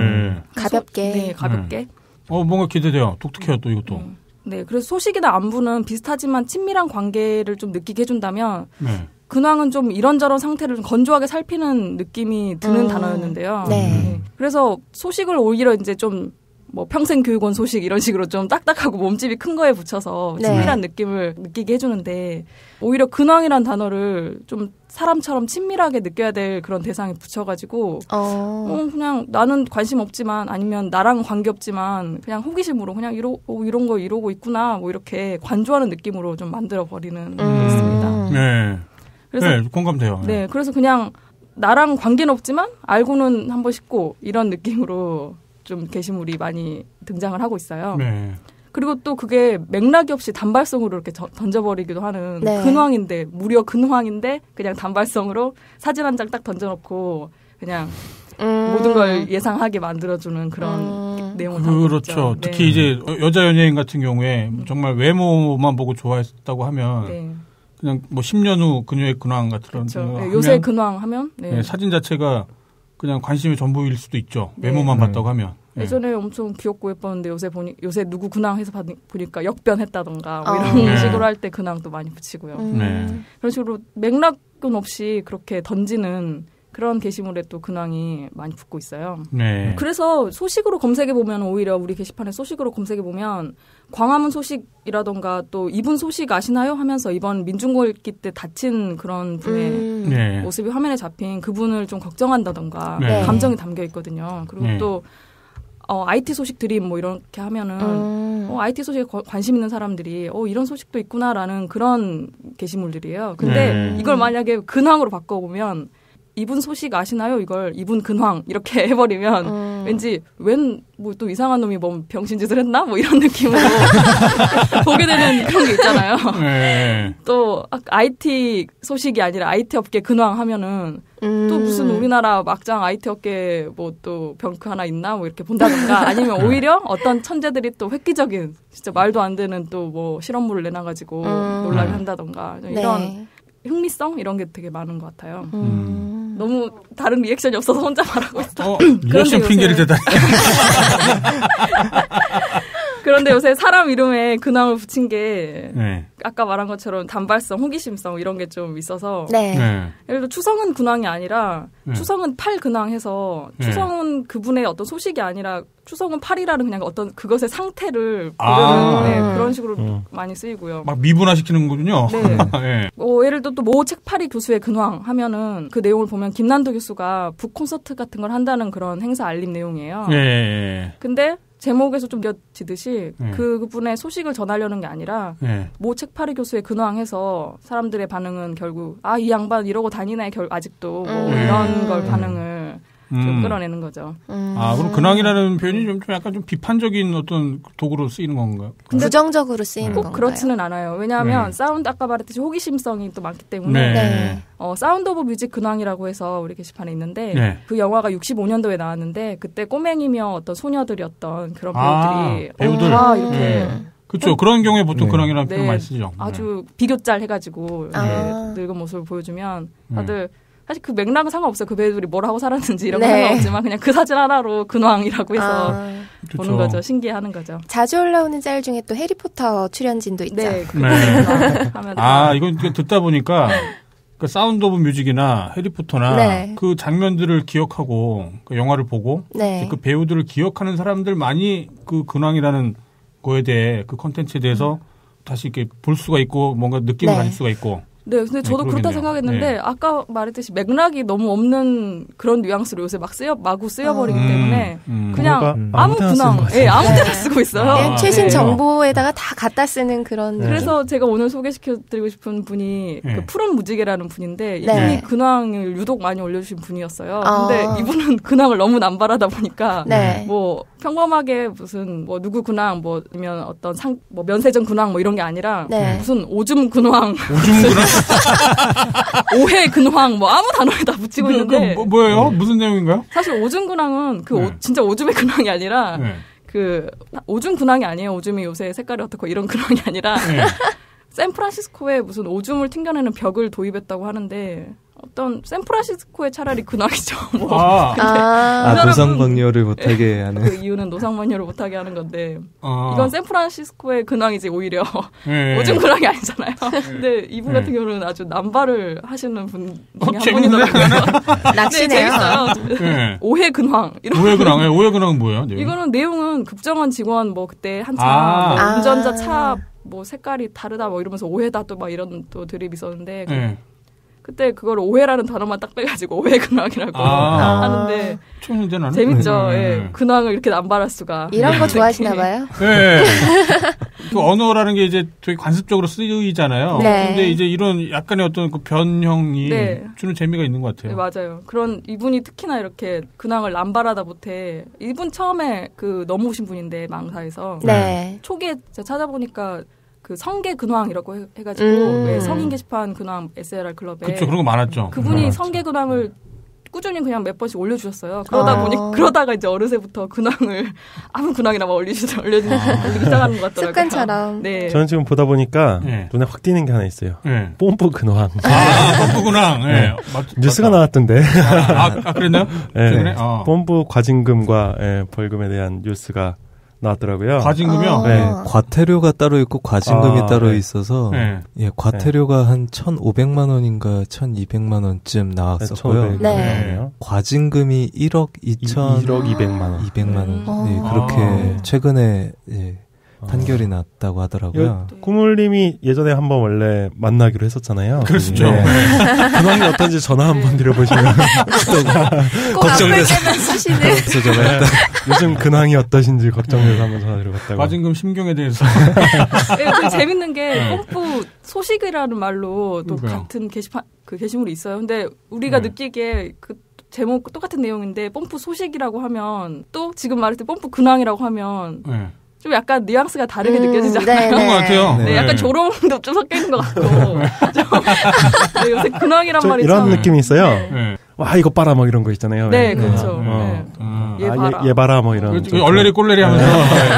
가볍게. 네, 가볍게. 뭔가 기대돼요. 독특해요, 또 이것도. 네, 그래서 소식이나 안부는 비슷하지만 친밀한 관계를 좀 느끼게 해준다면 근황은 좀 이런저런 상태를 좀 건조하게 살피는 느낌이 드는 단어였는데요. 그래서 소식을 오히려 이제 좀 뭐 평생교육원 소식 이런 식으로 좀 딱딱하고 몸집이 큰 거에 붙여서 친밀한 느낌을 느끼게 해주는데 오히려 근황이란 단어를 좀 사람처럼 친밀하게 느껴야 될 그런 대상에 붙여가지고 그냥 나는 관심 없지만 아니면 나랑 관계없지만 그냥 호기심으로 그냥 이런 거 이러고 있구나 뭐 이렇게 관조하는 느낌으로 좀 만들어버리는 게 있습니다. 그래서 공감돼요. 네, 그래서 그냥 나랑 관계는 없지만 알고는 한번 싶고 이런 느낌으로 좀 게시물이 많이 등장을 하고 있어요. 그리고 또 그게 맥락이 없이 단발성으로 이렇게 던져버리기도 하는 근황인데 무려 근황인데 그냥 단발성으로 사진 한 장 딱 던져놓고 그냥 모든 걸 예상하게 만들어주는 그런 내용을 담고 그렇죠. 있죠. 특히 이제 여자 연예인 같은 경우에 정말 외모만 보고 좋아했다고 하면 그냥 뭐 10년 후 그녀의 근황 같은 그렇죠. 요새 근황 하면 사진 자체가 그냥 관심의 전부일 수도 있죠. 외모만 봤다고 하면. 예전에 엄청 귀엽고 예뻤는데 요새 누구 근황 해서 보니까 역변했다던가 뭐 이런 식으로 할 때 근황도 많이 붙이고요. 그런 식으로 맥락은 없이 그렇게 던지는 그런 게시물에 또 근황이 많이 붙고 있어요. 그래서 소식으로 검색해보면 오히려 우리 게시판에 소식으로 검색해보면 광화문 소식이라던가 또 이분 소식 아시나요? 하면서 이번 민중궐기 때 다친 그런 분의 모습이 화면에 잡힌 그분을 좀 걱정한다던가 감정이 담겨 있거든요. 그리고 또 IT 소식 드림 뭐 이렇게 하면은 IT 소식에 관심 있는 사람들이 이런 소식도 있구나라는 그런 게시물들이에요. 근데 이걸 만약에 근황으로 바꿔보면 이분 소식 아시나요? 이걸 이분 근황 이렇게 해버리면 왠지 웬 뭐 또 이상한 놈이 뭐 병신짓을 했나? 뭐 이런 느낌으로 보게 되는 그런 게 있잖아요. 또 IT 소식이 아니라 IT 업계 근황 하면은 또 무슨 우리나라 막장 IT 업계 뭐 또 병크 하나 있나? 뭐 이렇게 본다던가 아니면 오히려 어떤 천재들이 또 획기적인 진짜 말도 안 되는 또 뭐 실험물을 내놔가지고 놀라게 한다던가 이런 흥미성 이런 게 되게 많은 것 같아요. 너무 다른 리액션이 없어서 혼자 말하고 있어. 리액션 핑계를 대다. 그런데 요새 사람 이름에 근황을 붙인 게 아까 말한 것처럼 단발성, 호기심성 이런 게 좀 있어서 예를 들어 추성은 근황이 아니라 추성은 팔 근황해서 추성은 그분의 어떤 소식이 아니라 추성은 팔이라는 그냥 어떤 그것의 상태를 보려는 그런 식으로 많이 쓰이고요. 막 미분화시키는군요. 네. 예를 들어 또 모 책팔이 교수의 근황 하면은 그 내용을 보면 김난도 교수가 북 콘서트 같은 걸 한다는 그런 행사 알림 내용이에요. 근데 제목에서 좀 느껴지듯이 그분의 소식을 전하려는 게 아니라 모 책팔이 교수의 근황해서 사람들의 반응은 결국 이 양반 이러고 다니네 아직도 뭐 이런 걸 반응을 좀 끌어내는 거죠. 그럼 근황이라는 표현이 좀 약간 좀 비판적인 어떤 도구로 쓰이는 건가요? 부정적으로 쓰이는 건가요? 그렇지는 않아요. 왜냐하면 사운드 아까 말했듯이 호기심성이 또 많기 때문에 사운드 오브 뮤직 근황이라고 해서 우리 게시판에 있는데 그 영화가 65년도에 나왔는데 그때 꼬맹이며 어떤 소녀들이었던 그런 배우들 이렇게 그렇죠. 그런 경우에 보통 근황이라는 표현 많이 쓰죠. 아주 비교짤 해가지고 늙은 모습을 보여주면 다들 사실 그 맥락은 상관없어요. 그 배우들이 뭘 하고 살았는지 이런 건 상관없지만 그냥 그 사진 하나로 근황이라고 해서 보는 거죠. 신기해하는 거죠. 자주 올라오는 짤 중에 또 해리포터 출연진도 있죠. 이건 듣다 보니까 그 사운드 오브 뮤직이나 해리포터나 그 장면들을 기억하고 그 영화를 보고 그 배우들을 기억하는 사람들 많이 그 근황이라는 거에 대해 그 컨텐츠에 대해서 다시 이렇게 볼 수가 있고 뭔가 느낌을 가질 수가 있고 네, 근데 저도 그렇다 생각했는데 아까 말했듯이 맥락이 너무 없는 그런 뉘앙스로 요새 마구 쓰여버리기 때문에 그냥 아무 근황, 아무 데나 쓰고 있어요. 최신 정보에다가 다 갖다 쓰는 그런. 그래서 제가 오늘 소개시켜드리고 싶은 분이 그 푸른 무지개라는 분인데 이분이 근황을 유독 많이 올려주신 분이었어요. 근데 이분은 근황을 너무 남발하다 보니까 뭐 평범하게 무슨 뭐 누구 근황 아니면 어떤 면세점 근황 이런 게 아니라 무슨 오줌 근황. 오해 근황 아무 단어에 다 붙이고 있는데 뭐예요? 무슨 내용인가요? 사실 오줌 근황은 진짜 오줌의 근황이 아니라 그 오줌 근황이 아니에요. 오줌이 요새 색깔이 어떻고 이런 근황이 아니라 샌프란시스코에 무슨 오줌을 튕겨내는 벽을 도입했다고 하는데 어떤 샌프란시스코의 차라리 근황이죠. 노상방뇨를 못하게 하는. 그 이유는 노상방뇨를 못하게 하는 건데 이건 샌프란시스코의 근황이지 오히려 오줌 근황이 아니잖아요. 근데 이분 같은 경우는 아주 남발을 하시는 분 중에 한 분이더라고요. 낚시네요. 오해 근황. 오해 근황. 오해 근황은 뭐예요? 이거는 내용은 국정원 직원 그때 한참 운전자 차 색깔이 다르다 이러면서 오해다 또 이런 또 드립이 있었는데 그때 그걸 오해라는 단어만 딱 빼가지고 오해 근황이라고 하는데 재밌죠. 근황을 이렇게 남발할 수가. 이런 거 좋아하시나 봐요. 그 언어라는 게 이제 되게 관습적으로 쓰이잖아요. 근데 이제 이런 약간의 어떤 그 변형이 주는 재미가 있는 것 같아요. 맞아요. 그런 이분이 특히나 이렇게 근황을 남발하다 못해 이분 처음에 그 넘어오신 분인데 망사에서 초기에 제가 찾아보니까 그 성계 근황이라고 해가지고 성인 게시판 근황 SLR 클럽에 그렇죠. 그런 거 많았죠. 그분이 성계 근황을 꾸준히 그냥 몇 번씩 올려주셨어요. 그러다가 이제 어느새부터 근황을 아무 근황이나 올리기 시작하는 것 같더라고요. 습관처럼. 저는 지금 보다 보니까 눈에 확 띄는 게 하나 있어요. 뽐뿌 근황. 뽐뿌 근황. 뉴스가 나왔던데. 그랬나요? 뽐뿌 과징금과 벌금에 대한 뉴스가 나왔더라고요. 과징금이요? 과태료가 따로 있고 과징금이 따로 있어서 과태료가 한 1,500만 원인가 1,200만 원쯤 나왔었고요. 과징금이 1억 200만 원. 200만 원. 그렇게 최근에 판결이 났다고 하더라고요. 꾸물님이 예전에 한번 원래 만나기로 했었잖아요. 그렇죠. 근황이 어떤지 전화 한번 드려보시면 걱정돼서 요즘 근황이 어떠신지 걱정돼서 한번 전화 드려봤다고. 과징금 심경에 대해서. 재밌는 게 뽐뿌 소식이라는 말로 또 같은 게시물이 있어요. 근데 우리가 느끼기에 그 제목 똑같은 내용인데 뽐뿌 소식이라고 하면 또 지금 말했던 뽐뿌 근황이라고 하면 좀 약간 뉘앙스가 다르게 느껴지잖아요. 그런 것 같아요. 약간 조롱도 좀 섞여 있는 것 같고. 요새 근황이란 말이 이런 느낌이 있어요. 와, 이거 봐라, 이런 거 있잖아요. 그렇죠. 얘 봐라, 이런. 얼레리 꼴레리 하면서.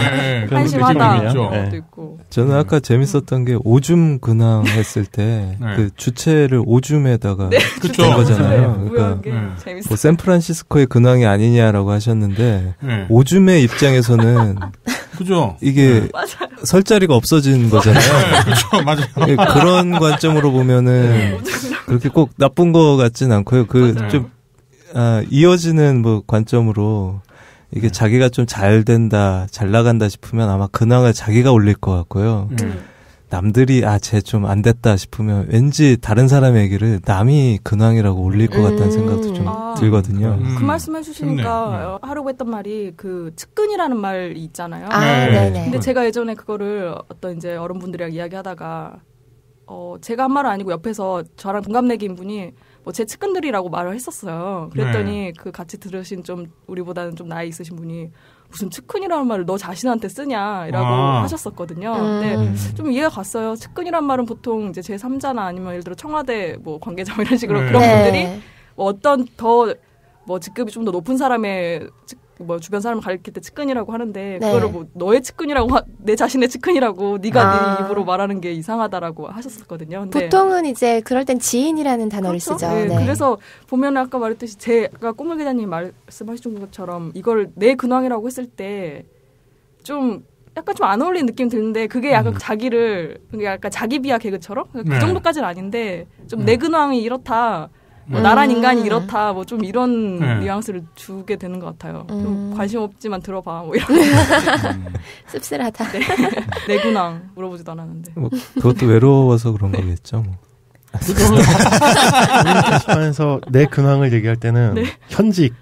한심하다 것도 있고. 저는 아까 재밌었던 게 오줌 근황 했을 때 그 주체를 오줌에다가 된 거잖아요. 그러니까 뭐 샌프란시스코의 근황이 아니냐라고 하셨는데 오줌의 입장에서는 그죠. 이게 설 자리가 없어진 거잖아요. 그렇죠, 맞아요. 그런 관점으로 보면은 그렇게 꼭 나쁜 거 같진 않고요. 좀 이어지는 뭐 관점으로 이게 자기가 좀 잘 된다, 잘 나간다 싶으면 아마 근황을 자기가 올릴 것 같고요. 남들이 쟤 좀 안 됐다 싶으면 왠지 다른 사람의 얘기를 남이 근황이라고 올릴 것 같다는 생각도 좀 들거든요. 그 말씀 해주시니까 하려고 했던 말이 그 측근이라는 말이 있잖아요. 네네. 근데 제가 예전에 그거를 어떤 이제 어른분들이랑 이야기하다가 제가 한 말은 아니고 옆에서 저랑 동갑내기인 분이 뭐 제 측근들이라고 말을 했었어요. 그랬더니 그 같이 들으신 좀 우리보다는 좀 나이 있으신 분이 무슨 측근이라는 말을 너 자신한테 쓰냐라고 하셨었거든요. 근데 좀 이해가 갔어요. 측근이란 말은 보통 이제 제3자나 아니면 예를 들어 청와대 뭐 관계자 이런 식으로 그런 분들이 뭐 어떤 더 뭐 직급이 좀 더 높은 사람의 뭐 주변 사람을 가리킬 때 측근이라고 하는데 그거를 뭐 너의 측근이라고 내 자신의 측근이라고 네가 네 입으로 말하는 게 이상하다라고 하셨었거든요. 근데 보통은 이제 그럴 땐 지인이라는 단어를 그렇죠? 쓰죠. 네. 그래서 보면 아까 말했듯이 제가 꼬물 기자님 말씀하신 것처럼 이걸 내 근황이라고 했을 때 좀 약간 좀 안 어울리는 느낌이 드는데 그게 약간 자기를 약간 자기 비하 개그처럼 그 정도까지는 아닌데 좀 내 근황이 이렇다. 뭐 나란 인간이 이렇다, 뭐 좀 이런 뉘앙스를 주게 되는 것 같아요. 좀 관심 없지만 들어봐, 뭐 이런. 씁쓸하다. 내 근황 물어보지도 않았는데. 뭐 그것도 외로워서 그런 거겠죠. 뭐. 우리 게시판에서 내 근황을 얘기할 때는 현직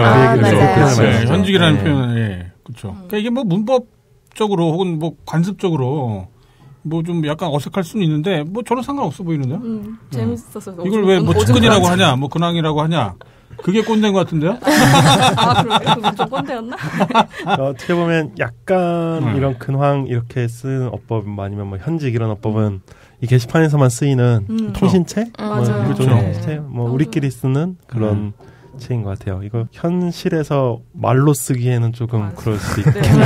현직이라는 표현을 그렇죠. 그러니까 이게 뭐 문법적으로 혹은 뭐 관습적으로. 뭐 좀 약간 어색할 수는 있는데 뭐 저는 상관없어 보이는데요. 재밌었어요. 이걸 왜 뭐 측근이라고 하냐, 뭐 근황이라고 하냐. 그게 꼰대인 것 같은데요? 그러게요? 그건 좀 꼰대였나? 어떻게 보면 약간 이런 근황 이렇게 쓰는 어법 아니면 뭐 현직 이런 어법은 이 게시판에서만 쓰이는 통신책, 맞아요. 뭐 통신책, 뭐 우리끼리 쓰는 그런 책인 것 같아요. 이거 현실에서 말로 쓰기에는 조금 그럴 수도 있겠네요.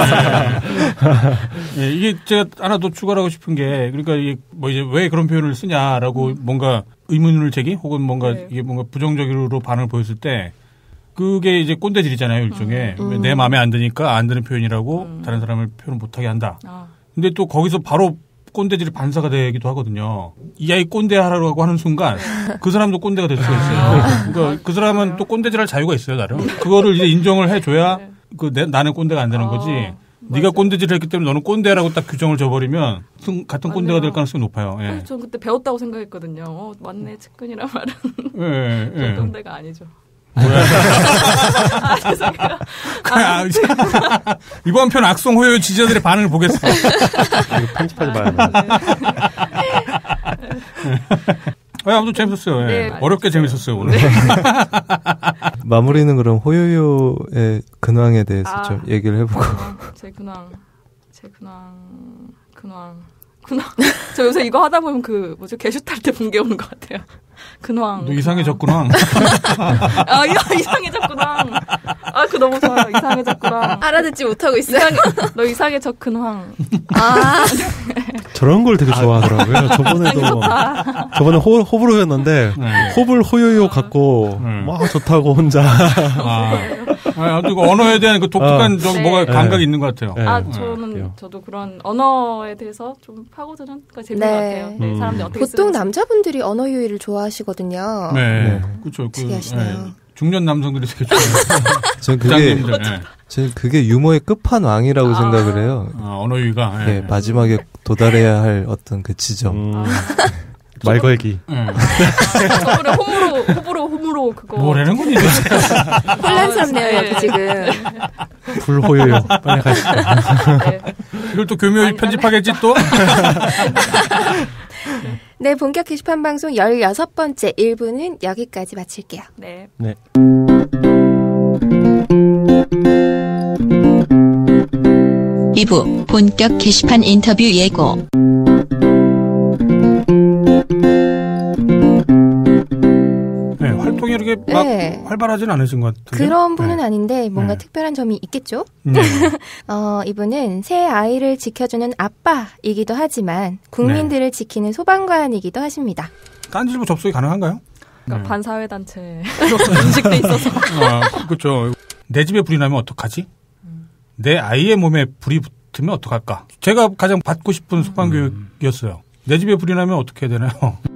네, 이게 제가 하나 더 추가하고 싶은 게 그러니까 이게 뭐 이제 왜 그런 표현을 쓰냐라고 뭔가 의문을 제기 혹은 뭔가 이게 뭔가 부정적으로 반응을 보였을 때 그게 이제 꼰대질이잖아요, 일종의. 내 마음에 안 드니까 안 드는 표현이라고 다른 사람을 표현 못하게 한다. 근데 또 거기서 바로 꼰대질이 반사가 되기도 하거든요. 이 아이 꼰대하라고 하는 순간 그 사람도 꼰대가 될 수가 있어요. 그러니까 그 사람은 또 꼰대질할 자유가 있어요, 나름. 그거를 이제 인정을 해줘야 나는 꼰대가 안 되는 거지. 네가 꼰대질을 했기 때문에 너는 꼰대라고 딱 규정을 줘버리면 같은 꼰대가 될 가능성이 높아요. 전 그때 배웠다고 생각했거든요. 맞네, 측근이란 말은. 꼰대가 아니죠. 죄송해요. 이번 편 악성 호요 지지자들의 반응을 보겠습니다. 이거 편집하지 마요. 아무튼 재밌었어요. 네, 어렵게 재밌었어요, 오늘. 마무리는 그럼 호요요의 근황에 대해서 좀 얘기를 해보고. 제 근황. 저 요새 이거 하다 보면 게슈탈 때 본 게 오는 것 같아요. 근황. 너 이상해졌구나. 이상해졌구나. 그거 너무 좋아요. 이상해졌구나. 알아듣지 못하고 있어요. 너 이상해져 근황. 저런 걸 되게 좋아하더라고요. 저번에 호불호였는데 호불 호요요 갖고 막 좋다고 혼자. 아무튼 언어에 대한 그 독특한 뭐가 감각이 있는 것 같아요. 저도 그런 언어에 대해서 좀 파고드는 재밌는 것 같아요. 사람들이 어떻게 보통 남자분들이 언어 유희를 좋아하시거든요. 네, 그렇죠. 특이하시네요. 중년 남성들이 되게 좋아해요. 저는 그게 유머의 끝판왕이라고 생각을 해요. 언어 유희가. 마지막에 도달해야 할 어떤 그 지점. 말 걸기. 저번에 호불호 그거. 뭐라는 거니 도대체. 혼란스럽네요, 여기 지금. 불호요요. 빨리 가시죠. 이걸 또 교묘히 편집하겠지 또? 네, 본격 게시판 방송 16번째 1부는 여기까지 마칠게요. 네. 2부 본격 게시판 인터뷰 예고. 성격이 이렇게 막 활발하진 않으신 것 같은데. 그런 분은 아닌데 뭔가 특별한 점이 있겠죠? 이분은 새 아이를 지켜주는 아빠이기도 하지만 국민들을 지키는 소방관이기도 하십니다. 딴지일보 접속이 가능한가요? 그러니까 반사회단체 인식돼 있어서. 그렇죠. 내 집에 불이 나면 어떡하지? 내 아이의 몸에 불이 붙으면 어떡할까? 제가 가장 받고 싶은 소방교육이었어요. 내 집에 불이 나면 어떻게 해야 되나요?